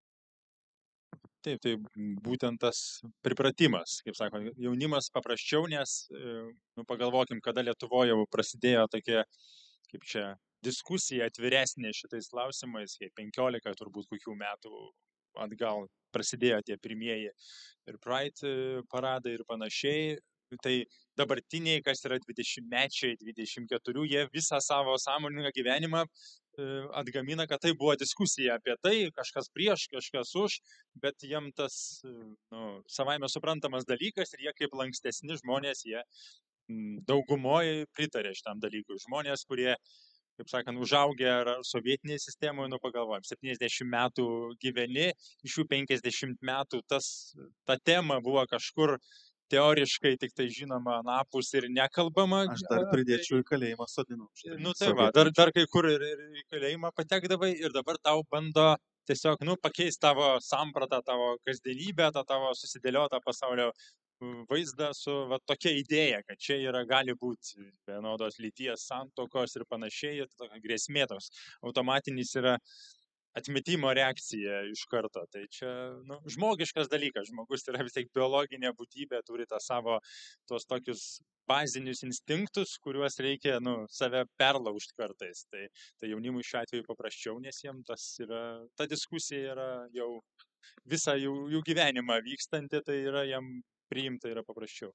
Taip, tai būtent tas pripratimas, kaip sako, jaunimas paprasčiau, nes e, nu, pagalvokim, kada Lietuvoje jau prasidėjo tokia, kaip čia, diskusija atviresnė šitais klausimais, kaip penkiolika turbūt kokių metų atgal prasidėjo tie pirmieji ir Pride e, paradai ir panašiai. Tai dabartiniai, kas yra dvidešimtmečiai, dvidešimt keturi, jie visą savo sąmoningą gyvenimą e, atgamina, kad tai buvo diskusija apie tai, kažkas prieš, kažkas už, bet jiem tas e, nu, savaime suprantamas dalykas ir jie kaip lankstesni žmonės, jie mm, daugumoje pritarė šitam dalykui. Žmonės, kurie, kaip sakant, užaugę ar sovietinėje sistemoje, nu pagalvojom, septyniasdešimt metų gyveni, iš jų penkiasdešimt metų tas, ta tema buvo kažkur teoriškai tik tai žinoma anapus ir nekalbama. Aš dar pridėčiau į kalėjimą sodinau. Nu tai va, dar, dar kai kur ir, ir į kalėjimą patekdavai ir dabar tau bando tiesiog, nu, pakeisti tavo sampratą, tavo kasdienybę, tą tavo susidėliotą pasaulio mm, vaizdą su va, tokia idėja, kad čia yra gali būti vienodos lyties santokos ir panašiai, ir tokia grėsmė tos automatinis yra atmetimo reakcija iš karto. Tai čia nu, žmogiškas dalykas. Žmogus yra vis tiek biologinė būtybė, turi tą savo tos tokius bazinius instinktus, kuriuos reikia nu, save perlaužti kartais. Tai, tai jaunimui šiuo atveju paprasčiau, nes jiems tas yra, ta diskusija yra jau visą jų, jų gyvenimą vykstanti, tai yra jam priimta yra paprasčiau.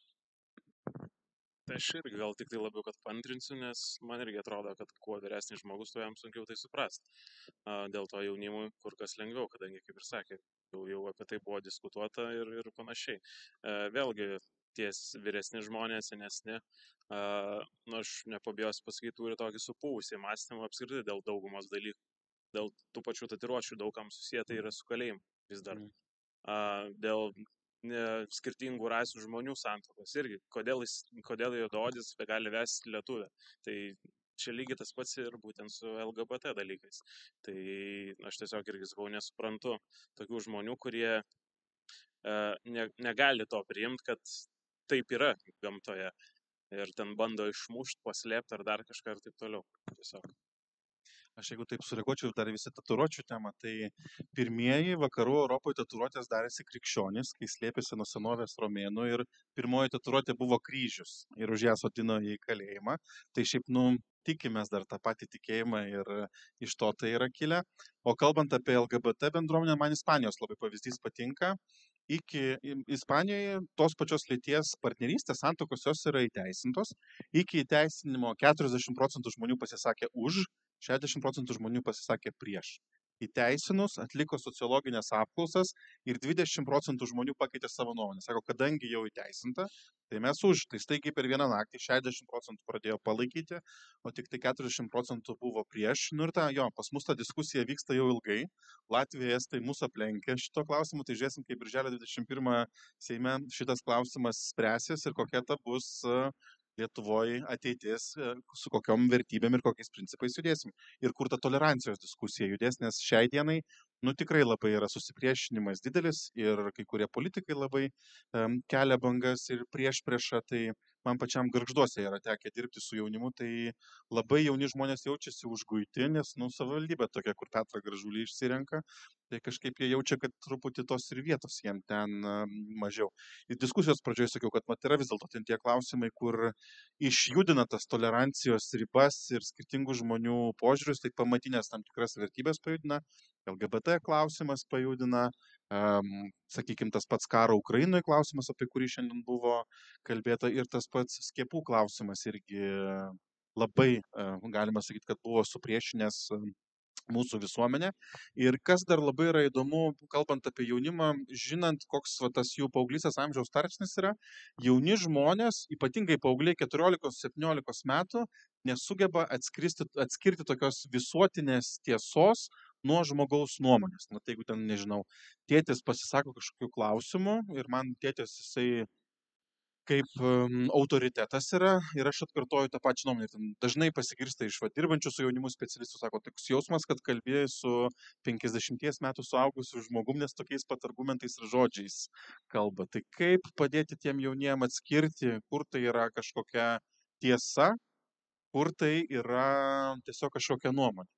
Tai aš irgi gal tik tai labiau, kad pantrinsiu, nes man irgi atrodo, kad kuo vyresnis žmogus, tuo jam sunkiau tai suprasti. Dėl to jaunimui kur kas lengviau, kadangi, kaip ir sakė, jau, jau apie tai buvo diskutuota ir, ir panašiai. E, Vėlgi, ties vyresni žmonės, senesni, a, nu, aš nepabijosiu pasakyti, turi tokį supūsį mąstymą apskritai dėl daugumos dalykų. Dėl tų pačių tatuiruočių daugam susiję tai yra su kalėjimu vis dar. Mm. A, dėl ne, skirtingų rasių žmonių santokos irgi, kodėl, jis, kodėl juodaodis gali vesti lietuvę. Tai čia lygiai tas pats ir būtent su L G B T dalykais. Tai aš tiesiog irgi sakau, nesuprantu tokių žmonių, kurie e, ne, negali to priimti, kad taip yra gamtoje ir ten bando išmušti, paslėpti ar dar kažką ir taip toliau. Tiesiog. Aš jeigu taip sureaguočiau dar visi tatuiruočių temą, tai pirmieji vakarų Europoje tatuiruotės darėsi krikščionys, kai slėpėsi nuo senovės romėnų ir pirmoji tatuiruotė buvo kryžius ir už ją sodino į kalėjimą. Tai šiaip, nu, tikimės dar tą patį tikėjimą ir iš to tai yra kilę. O kalbant apie L G B T bendruomenę, man Ispanijos labai pavyzdys patinka. iki Ispanijoje tos pačios lyties partnerystės santuokos jos yra įteisintos. Iki įteisinimo keturiasdešimt procentų žmonių pasisakė už, šešiasdešimt procentų žmonių pasisakė prieš. Įteisinus, atliko sociologinės apklausas ir dvidešimt procentų žmonių pakeitė savo nuomonę. Sako, kadangi jau įteisinta, tai mes už. Tai staigiai per vieną naktį šešiasdešimt procentų pradėjo palaikyti, o tik tai keturiasdešimt procentų buvo prieš. Nu ir ta, jo, pas mus ta diskusija vyksta jau ilgai. Latvija, Estai mūsų aplenkė šito klausimu, tai žiūrėsim, kaip birželio dvidešimt pirmą Seime šitas klausimas spręsis ir kokia ta bus Lietuvoje ateitis, su kokiom vertybėm ir kokiais principais judėsim. Ir kur ta tolerancijos diskusija judės, nes šiai dienai, nu tikrai labai yra susipriešinimas didelis ir kai kurie politikai labai um, kelia bangas ir prieš priešą, tai man pačiam Gargžduose yra tekę dirbti su jaunimu, tai labai jauni žmonės jaučiasi užguiti, nes, nu, savivaldybė tokia, kur Petrą Gražulį išsirenka, tai kažkaip jie jaučia, kad truputį tos ir vietos jiem ten um, mažiau. Ir diskusijos pradžioje sakiau, kad mat yra vis dėlto ten tie klausimai, kur išjudina tas tolerancijos ribas ir skirtingų žmonių požiūrius, tai pamatinės tam tikras vertybės pajudina, L G B T klausimas pajudina, um, sakykime, tas pats karo Ukrainoje klausimas, apie kurį šiandien buvo kalbėta, ir tas pats skiepų klausimas irgi labai, uh, galima sakyti, kad buvo supriešinęs uh, mūsų visuomenė. Ir kas dar labai yra įdomu, kalbant apie jaunimą, žinant, koks va, tas jų paauglystės amžiaus tarpsnis yra, jauni žmonės, ypatingai paaugliai keturiolikos septyniolikos metų, nesugeba atskirti, atskirti tokios visuotinės tiesos nuo žmogaus nuomonės. Na, tai jeigu ten, nežinau, tėtis pasisako kažkokiu klausimu ir man tėtis jisai kaip um, autoritetas yra ir aš atkartoju tą pačią nuomonę. Ten dažnai pasigirsta iš va, dirbančių su jaunimu specialistų, sako, toks jausmas, kad kalbėjai su penkiasdešimties metų suaugusiu žmogum, nes tokiais pat argumentais ir žodžiais kalba. Tai kaip padėti tiem jauniem atskirti, kur tai yra kažkokia tiesa, kur tai yra tiesiog kažkokia nuomonė?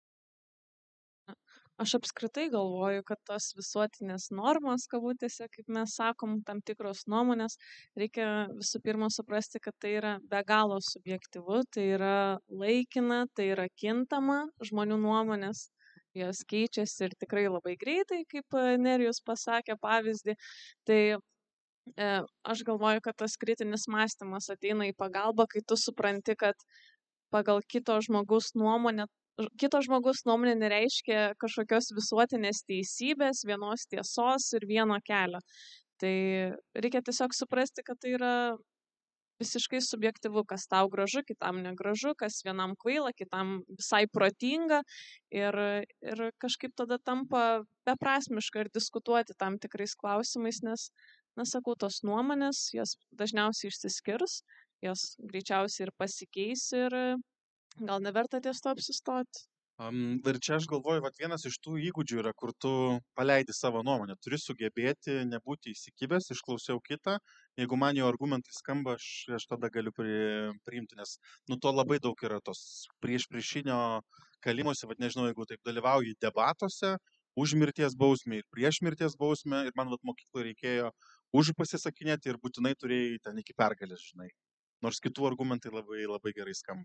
Aš apskritai galvoju, kad tos visuotinės normos, kabutėse, kaip mes sakom, tam tikros nuomonės, reikia visų pirma suprasti, kad tai yra be galo subjektyvu, tai yra laikina, tai yra kintama, žmonių nuomonės, jos keičiasi ir tikrai labai greitai, kaip Nerijus pasakė pavyzdį. Tai e, aš galvoju, kad tas kritinis mąstymas ateina į pagalbą, kai tu supranti, kad pagal kito žmogus nuomonę Kito žmogus nuomonė nereiškia kažkokios visuotinės teisybės, vienos tiesos ir vieno kelio. Tai reikia tiesiog suprasti, kad tai yra visiškai subjektyvu, kas tau gražu, kitam negražu, kas vienam kvaila, kitam visai protinga. Ir, ir kažkaip tada tampa beprasmiška ir diskutuoti tam tikrais klausimais, nes, nesakau, tos nuomonės, jos dažniausiai išsiskirs, jos greičiausiai ir pasikeis ir gal neverta ties to apsistoti. Um, ir čia aš galvoju, vat vienas iš tų įgūdžių yra, kur tu paleidi savo nuomonę. Turi sugebėti nebūti įsikibęs, išklausiau kitą. Jeigu man jo argumentai skamba, aš, aš tada galiu pri, priimti, nes nu to labai daug yra tos prieš priešinio kalimuose, vat nežinau, jeigu taip dalyvauji debatuose, už mirties bausmę ir prieš mirties bausmę, ir man vat mokykloje reikėjo už pasisakinėti ir būtinai turėjai ten iki pergalės, žinai. Nors kitų argumentai labai, labai gerai skamba.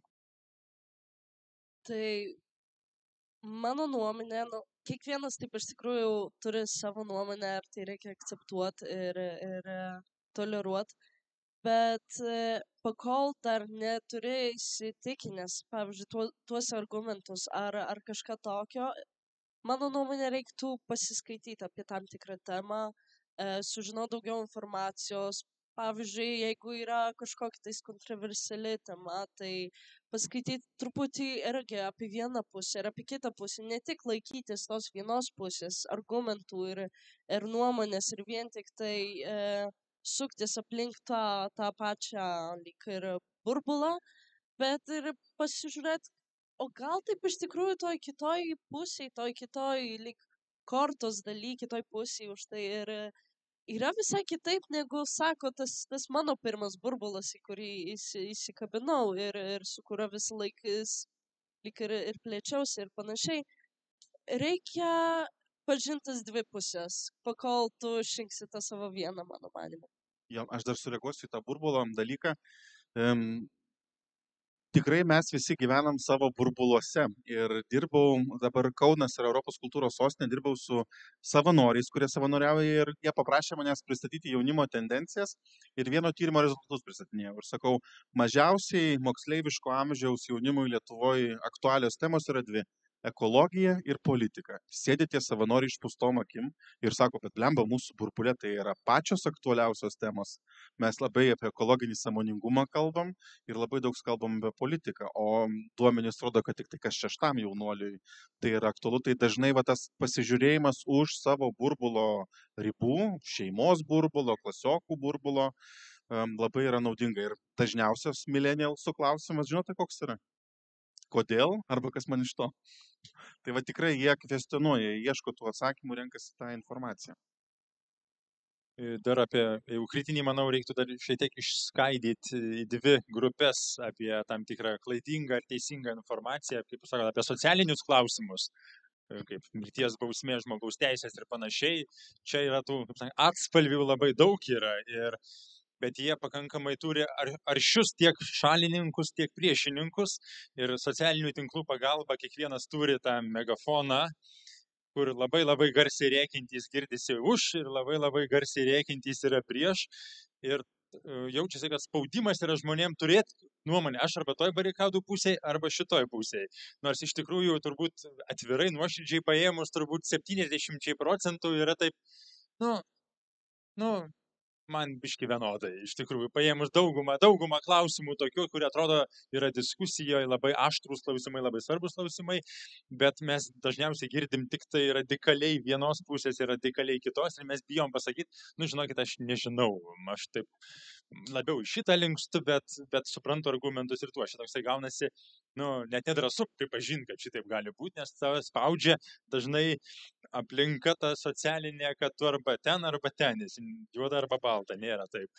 Tai mano nuomonė, nu, kiekvienas taip iš tikrųjų turi savo nuomonę, ar tai reikia akceptuoti ir, ir toleruoti, bet pakol dar neturi įsitikinęs, pavyzdžiui, tuo, tuos argumentus ar, ar kažką tokio, mano nuomonė reiktų pasiskaityti apie tam tikrą temą, e, sužinoti daugiau informacijos. Pavyzdžiui, jeigu yra kažkokia tais kontroversiali tema, tai paskaityti truputį irgi apie vieną pusę ir apie kitą pusę, ne tik laikytis tos vienos pusės argumentų ir, ir nuomonės ir vien tik tai e, suktis aplink tą, tą pačią lyg ir burbulą, bet ir pasižiūrėti, o gal taip iš tikrųjų toj kitoj pusėj, toj kitoj lyg kortos daly, kitoj pusėj už tai ir yra visai kitaip, negu sako tas, tas mano pirmas burbulas, į kurį įsi, įsikabinau ir, ir su kurio visą laiką lyg ir, ir plėčiausi ir panašiai. Reikia pažintas dvi pusės, pakol tu išrinksi tą savo vieną, mano manimu. Jo, aš dar sureaguosiu į tą burbulo dalyką. Um, tikrai mes visi gyvenam savo burbuluose ir dirbau, dabar Kaunas yra Europos kultūros sostinė, dirbau su savanoriais, kurie savanoriauja ir jie paprašė manęs pristatyti jaunimo tendencijas ir vieno tyrimo rezultatus pristatinėjau. Ir sakau, mažiausiai moksleiviško amžiaus jaunimui Lietuvoje aktualios temos yra dvi. Ekologija ir politika. Sėdi tie savanoriai išpūstom akim ir sako, kad blemba mūsų burbulė tai yra pačios aktualiausios temos. Mes labai apie ekologinį sąmoningumą kalbam ir labai daug kalbam apie politiką, o duomenys rodo, kad tik tai kas šeštam jaunuoliui tai yra aktualu. Tai dažnai va, tas pasižiūrėjimas už savo burbulo ribų, šeimos burbulo, klasiokų burbulo um, labai yra naudinga. Ir dažniausias millennialsų klausimas, žinote, koks yra? Kodėl arba kas man iš to? Tai va tikrai jie kvestionuoja, ieško tų atsakymų, renkasi tą informaciją. Dar apie jau kritinį, manau, reiktų dar šiek tiek išskaidyti į dvi grupės apie tam tikrą klaidingą ar teisingą informaciją, kaip jūs sakote, apie socialinius klausimus, kaip mirties bausmė, žmogaus teisės ir panašiai. Čia yra tų, kaip sakant, atspalvių labai daug yra, ir, bet jie pakankamai turi ar, aršius tiek šalininkus, tiek priešininkus, ir socialinių tinklų pagalba kiekvienas turi tą megafoną, kur labai labai garsiai rėkintys girdisi už ir labai labai garsiai rėkintys yra prieš. Ir jaučiasi, kad spaudimas yra žmonėm turėti nuomonę, aš arba toj barikadų pusėje, arba šitoj pusėje. Nors iš tikrųjų turbūt atvirai, nuoširdžiai paėmus, turbūt septyniasdešimt procentų yra taip, nu, nu, man biški vienodai, iš tikrųjų, paėmus daugumą, daugumą klausimų tokių, kurie atrodo yra diskusijoje labai aštrūs klausimai, labai svarbus klausimai, bet mes dažniausiai girdim tik tai radikaliai vienos pusės ir radikaliai kitos, ir mes bijom pasakyti, nu žinokit, aš nežinau, aš taip labiau į šitą linkstu, bet, bet suprantu argumentus ir tuo. Šitoksai gaunasi, nu, net nedrąsu pripažinti, kad šitaip gali būti, nes tave spaudžia dažnai aplinka ta socialinė, kad tu arba ten, arba ten, esi juoda arba balta, nėra taip.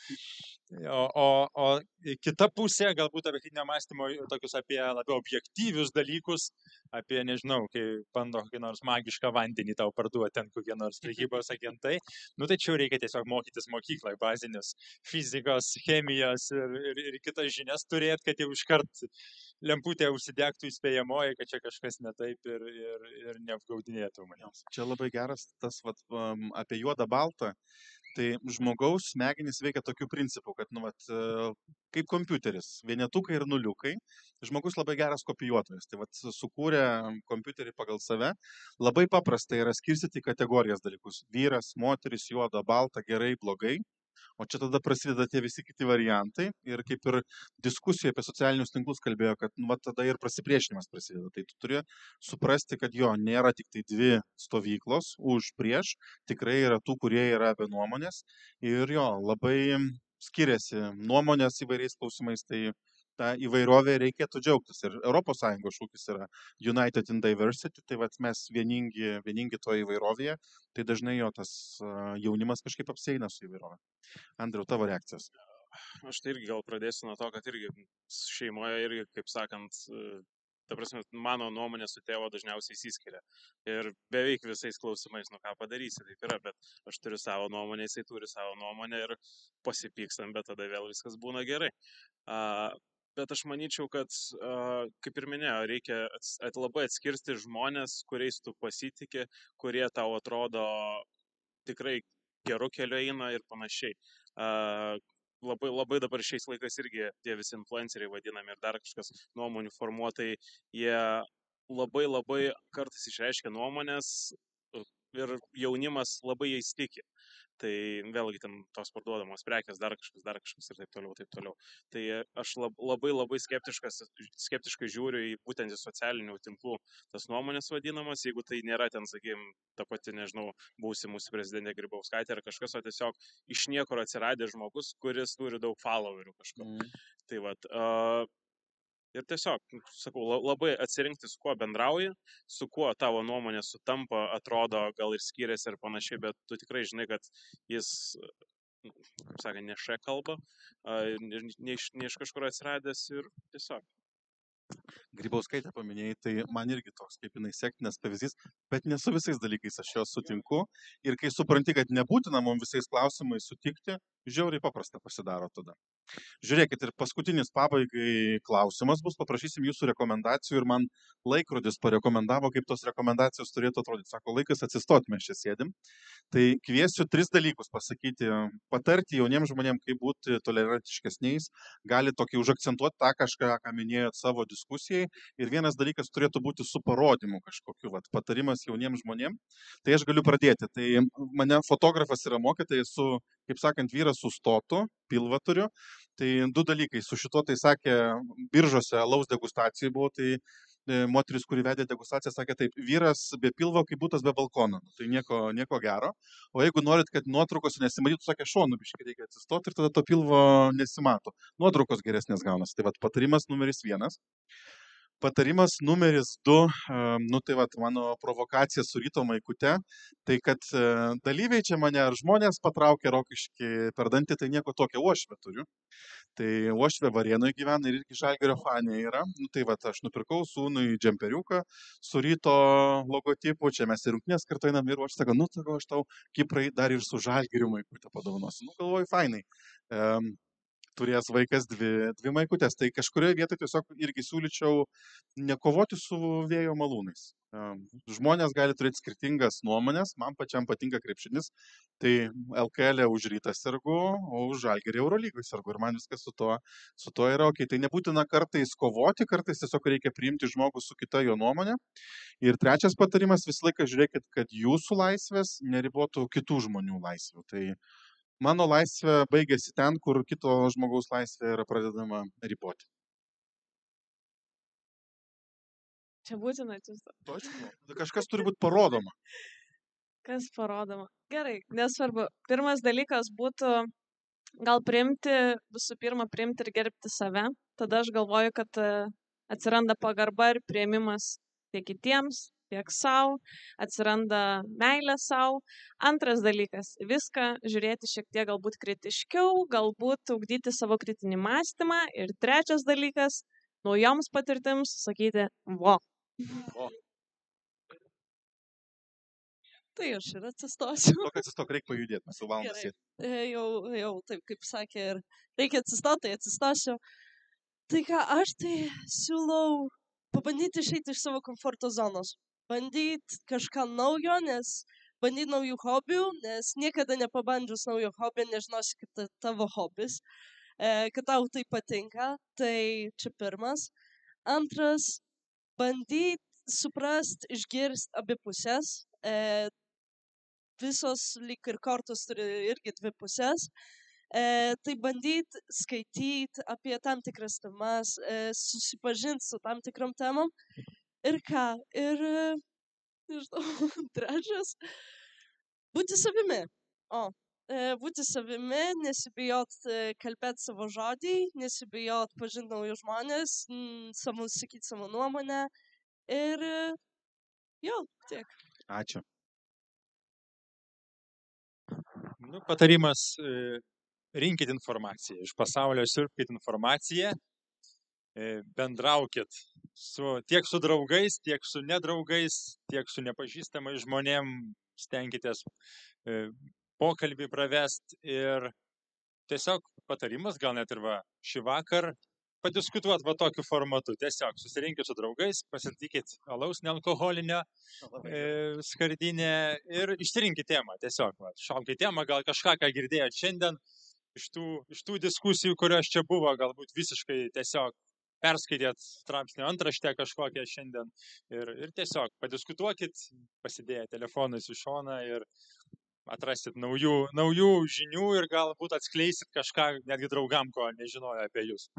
O, o, o kita pusė, galbūt apie kritinio mąstymo, tokius apie labiau objektyvius dalykus, apie, nežinau, kai bando kokį nors magišką vandenį tau parduoti, ten kokie nors prekybos agentai, nu tai čia reikia tiesiog mokytis mokyklai, bazinius fizikos, chemijos ir, ir, ir kitas žinias turėti, kad jau iškart lemputė užsidegtų įspėjamoji, kad čia kažkas ne taip ir, ir, ir neapgaudinėtų manęs. Čia labai geras tas vat, um, apie juodą baltą. Tai žmogaus smegenys veikia tokiu principu, kad nu, vat, kaip kompiuteris, vienetukai ir nuliukai. Žmogus labai geras kopijuotojas. Tai vat, sukūrė kompiuterį pagal save. Labai paprasta yra skirstyti kategorijas dalykus. Vyras, moteris, juoda, balta, gerai, blogai. O čia tada prasideda tie visi kiti variantai ir kaip ir diskusija apie socialinius tinklus kalbėjo, kad nu, va, tada ir prasipriešinimas prasideda. Tai tu turi suprasti, kad jo nėra tik tai dvi stovyklos už prieš, tikrai yra tų, kurie yra apie nuomonės ir jo labai skiriasi nuomonės įvairiais klausimais, tai tą įvairovę reikėtų džiaugtis. Ir Europos Sąjungos šūkis yra United in Diversity, tai vat, mes vieningi, vieningi to įvairovėje, tai dažnai jo tas jaunimas kažkaip apsieina su įvairovė. Andriau, tavo reakcijos? Aš tai irgi gal pradėsiu nuo to, kad irgi šeimoje irgi, kaip sakant, ta prasme, mano nuomonė su tėvo dažniausiai įsiskiria. Ir beveik visais klausimais, nu ką padarysi, taip yra, bet aš turiu savo nuomonę, jisai turi savo nuomonę ir pasipykstam, bet tada vėl viskas būna gerai. Uh, Bet aš manyčiau, kad, kaip ir minėjau, reikia at, labai atskirsti žmonės, kuriais tu pasitikė, kurie tau atrodo tikrai geru keliu eina ir panašiai. Labai, labai dabar šiais laikais irgi tie visi influenceriai vadinami ir dar kažkas nuomonių formuotojai, jie labai labai kartais išreiškia nuomonės ir jaunimas labai jais tiki. Tai vėlgi ten tos parduodamos prekės, dar kažkas, dar kažkas ir taip toliau, taip toliau. Tai aš labai labai skeptiškai žiūriu į būtent į socialinių tinklų tas nuomonės vadinamas, jeigu tai nėra ten, sakykime, ta pati, nežinau, buvusi mūsų prezidentė Grybauskaitė ar kažkas, o tiesiog iš niekur atsiradė žmogus, kuris turi daug followerių kažko. Mm. Tai vat, uh, ir tiesiog, sakau, labai atsirinkti, su kuo bendrauji, su kuo tavo nuomonė sutampa, atrodo, gal ir skiriasi ir panašiai, bet tu tikrai žinai, kad jis, kaip sakė, ne šia kalba, ne iš, ne iš kažkur atsiradęs ir tiesiog. Grybauskaitę paminėjai, tai man irgi toks, kaip jinai sektinas pavyzdys, bet ne su visais dalykais aš jos sutinku. Ir kai supranti, kad nebūtina mums visais klausimais sutikti, Žiauriai paprasta pasidaro tada. Žiūrėkit, ir paskutinis pabaigai klausimas bus, paprašysim jūsų rekomendacijų ir man laikrodis parekomendavo, kaip tos rekomendacijos turėtų atrodyti. Sako, laikas atsistoti, mes čia sėdim. Tai kviesiu tris dalykus pasakyti, patarti jauniems žmonėms, kaip būti tolerantiškesniais, gali tokį užakcentuoti tą kažką, ką minėjot savo diskusijai. Ir vienas dalykas turėtų būti su parodymu kažkokiu, vat, patarimas jauniems žmonėms. Tai aš galiu pradėti. Tai mane fotografas yra mokytojas, esu, kaip sakant, vyras su stotu, pilvą turiu. Tai du dalykai. Su šito, tai sakė, biržose alaus degustacijai buvo, tai e, moteris, kuri vedė degustaciją, sakė taip, vyras be pilvo, kaip būtas be balkono. Tai nieko, nieko gero. O jeigu norit, kad nuotraukos nesimatytų, sakė, šonu biškai reikia atsistoti ir tada to pilvo nesimato. Nuotraukos geresnės gaunasi. Tai vat, patarimas numeris vienas. Patarimas numeris du, nu tai vat, mano provokacija su Ryto Maikute, tai kad dalyviai čia mane ar žmonės patraukė rokiški per dantį, tai nieko tokio, uošvę turiu. Tai uošvė Varėnoje gyvena ir irgi Žalgirio fanė yra. Nu tai vat, aš nupirkau sūnui džemperiuką su Ryto logotipu, čia mes ir rungtynės kartu einam ir aš sakau, nu tai aš tau Kiprai dar ir su Žalgiriu Maikute padovanosiu. Nu galvoju, fainai. Um, turės vaikas dvi, dvi maikutės. Tai kažkurioje vietoje tiesiog irgi siūlyčiau nekovoti su vėjo malūnais. Žmonės gali turėti skirtingas nuomonės, man pačiam patinka krepšinis, tai L K L už Rytą sergu, o už Žalgirį Eurolygoj sergu ir man viskas su to, su to yra ok. Tai nebūtina kartais kovoti, kartais tiesiog reikia priimti žmogų su kita jo nuomonė. Ir trečias patarimas, visą laiką žiūrėkit, kad jūsų laisvės neribotų kitų žmonių laisvių. Tai mano laisvė baigėsi ten, kur kito žmogaus laisvė yra pradedama riboti. Čia būtina atsistoti. Točku. Kažkas turi būti parodoma. Kas parodoma? Gerai, nesvarbu. Pirmas dalykas būtų gal priimti, visų pirma, priimti ir gerbti save. Tada aš galvoju, kad atsiranda pagarba ir priėmimas tiek kitiems, tiek savo, atsiranda meilė savo. Antras dalykas, viską žiūrėti šiek tiek galbūt kritiškiau, galbūt ugdyti savo kritinį mąstymą. Ir trečias dalykas, naujoms patirtims sakyti, vo. O. Tai aš ir atsistosiu. Tok atsistok, reikia pajudėti, mes jau valandą sėdėm. Jau, jau, taip kaip sakė, ir reikia atsistoti, tai atsistosiu. Tai ką, aš tai siūlau pabandyti išeiti iš savo komforto zonos. Bandyti kažką naujo, nes bandyti naujų hobių, nes niekada nepabandžius naujo hobio, nežinosi, kad tai tavo hobis, e, kad tau tai patinka, tai čia pirmas. Antras, bandyti suprasti, išgirsti abi pusės. E, visos lyg ir kortos turi irgi dvi pusės. E, tai bandyti skaityti apie tam tikras temas, e, susipažinti su tam tikrom temom. Ir ką? Ir, nežinau, trečias, būti savimi. O, e, būti savimi, nesibijot e, kalbėti savo žodį, nesibijot pažinti naujus žmonės, m, savo, sakyti savo nuomonę. Ir, e, jo, tiek. Ačiū. Nu, patarimas, e, rinkit informaciją. Iš pasaulio siurbkit informaciją, e, bendraukit su, tiek su draugais, tiek su nedraugais, tiek su nepažįstamais žmonėm, stenkitės e, pokalbį pravest ir tiesiog patarimas, gal net ir va šį vakar, padiskutuot va tokiu formatu. Tiesiog susirinkit su draugais, pasitikit alaus nealkoholinio e, skardinę ir išsirinkit temą. Tiesiog va, šaukit temą, gal kažką, ką girdėjot šiandien iš tų, iš tų diskusijų, kurios čia buvo, galbūt visiškai tiesiog perskaitėt straipsnio antraštę kažkokią šiandien ir, ir tiesiog padiskutuokit, pasidėję telefonus į šoną ir atrasit naujų, naujų žinių ir galbūt atskleisit kažką netgi draugam, ko nežinojo apie jūs.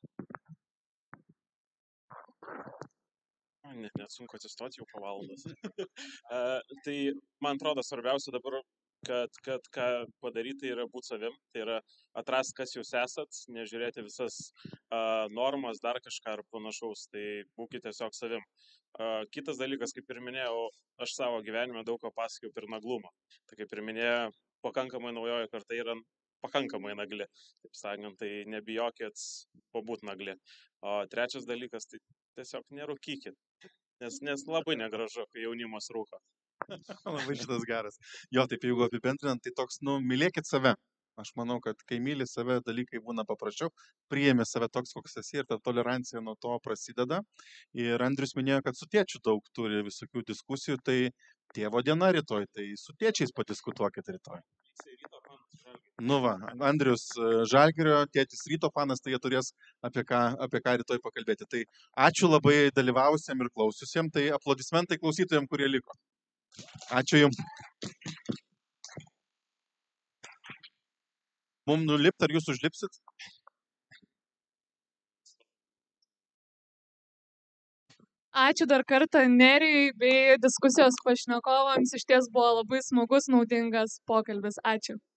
Net, net sunku atsistoti jau po valandas. uh, tai man atrodo svarbiausia dabar, kad, kad ką padaryti yra būti savim, tai yra atrasti, kas jūs esat, nežiūrėti visas uh, normas, dar kažką ar panašaus, tai būkite tiesiog savim. Uh, kitas dalykas, kaip ir minėjau, aš savo gyvenime daug ko pasakiau per naglumą. Tai kaip ir minėjau, pakankamai naujoji karta yra pakankamai nagli. Taip sakant, tai nebijokit pabūt nagli. O trečias dalykas, tai tiesiog nerūkykit, nes, nes labai negražu, kai jaunimas rūko. Labai šitas geras. Jo, taip jeigu apibendrinant, tai toks, nu, mylėkit save. Aš manau, kad kai myli save, dalykai būna paprasčiau, priėmė save toks, koks esi ir ta tolerancija nuo to prasideda. Ir Andrius minėjo, kad su tėčiu daug turi visokių diskusijų, tai tėvo diena rytoj, tai su tėčiais padiskutuokit rytoj. Nu va, Andrius e, Žalgirio, tėtis Ryto fanas, tai jie turės apie ką, apie ką rytoj pakalbėti. Tai ačiū labai dalyvausiam ir klausiusiem, tai aplodismentai klausytojams, kurie liko. Ačiū Jums. Mums nulipt, ar Jūs užlipsit? Ačiū dar kartą Nerijui bei diskusijos pašnekovams. Iš ties buvo labai smagus, naudingas pokalbis. Ačiū.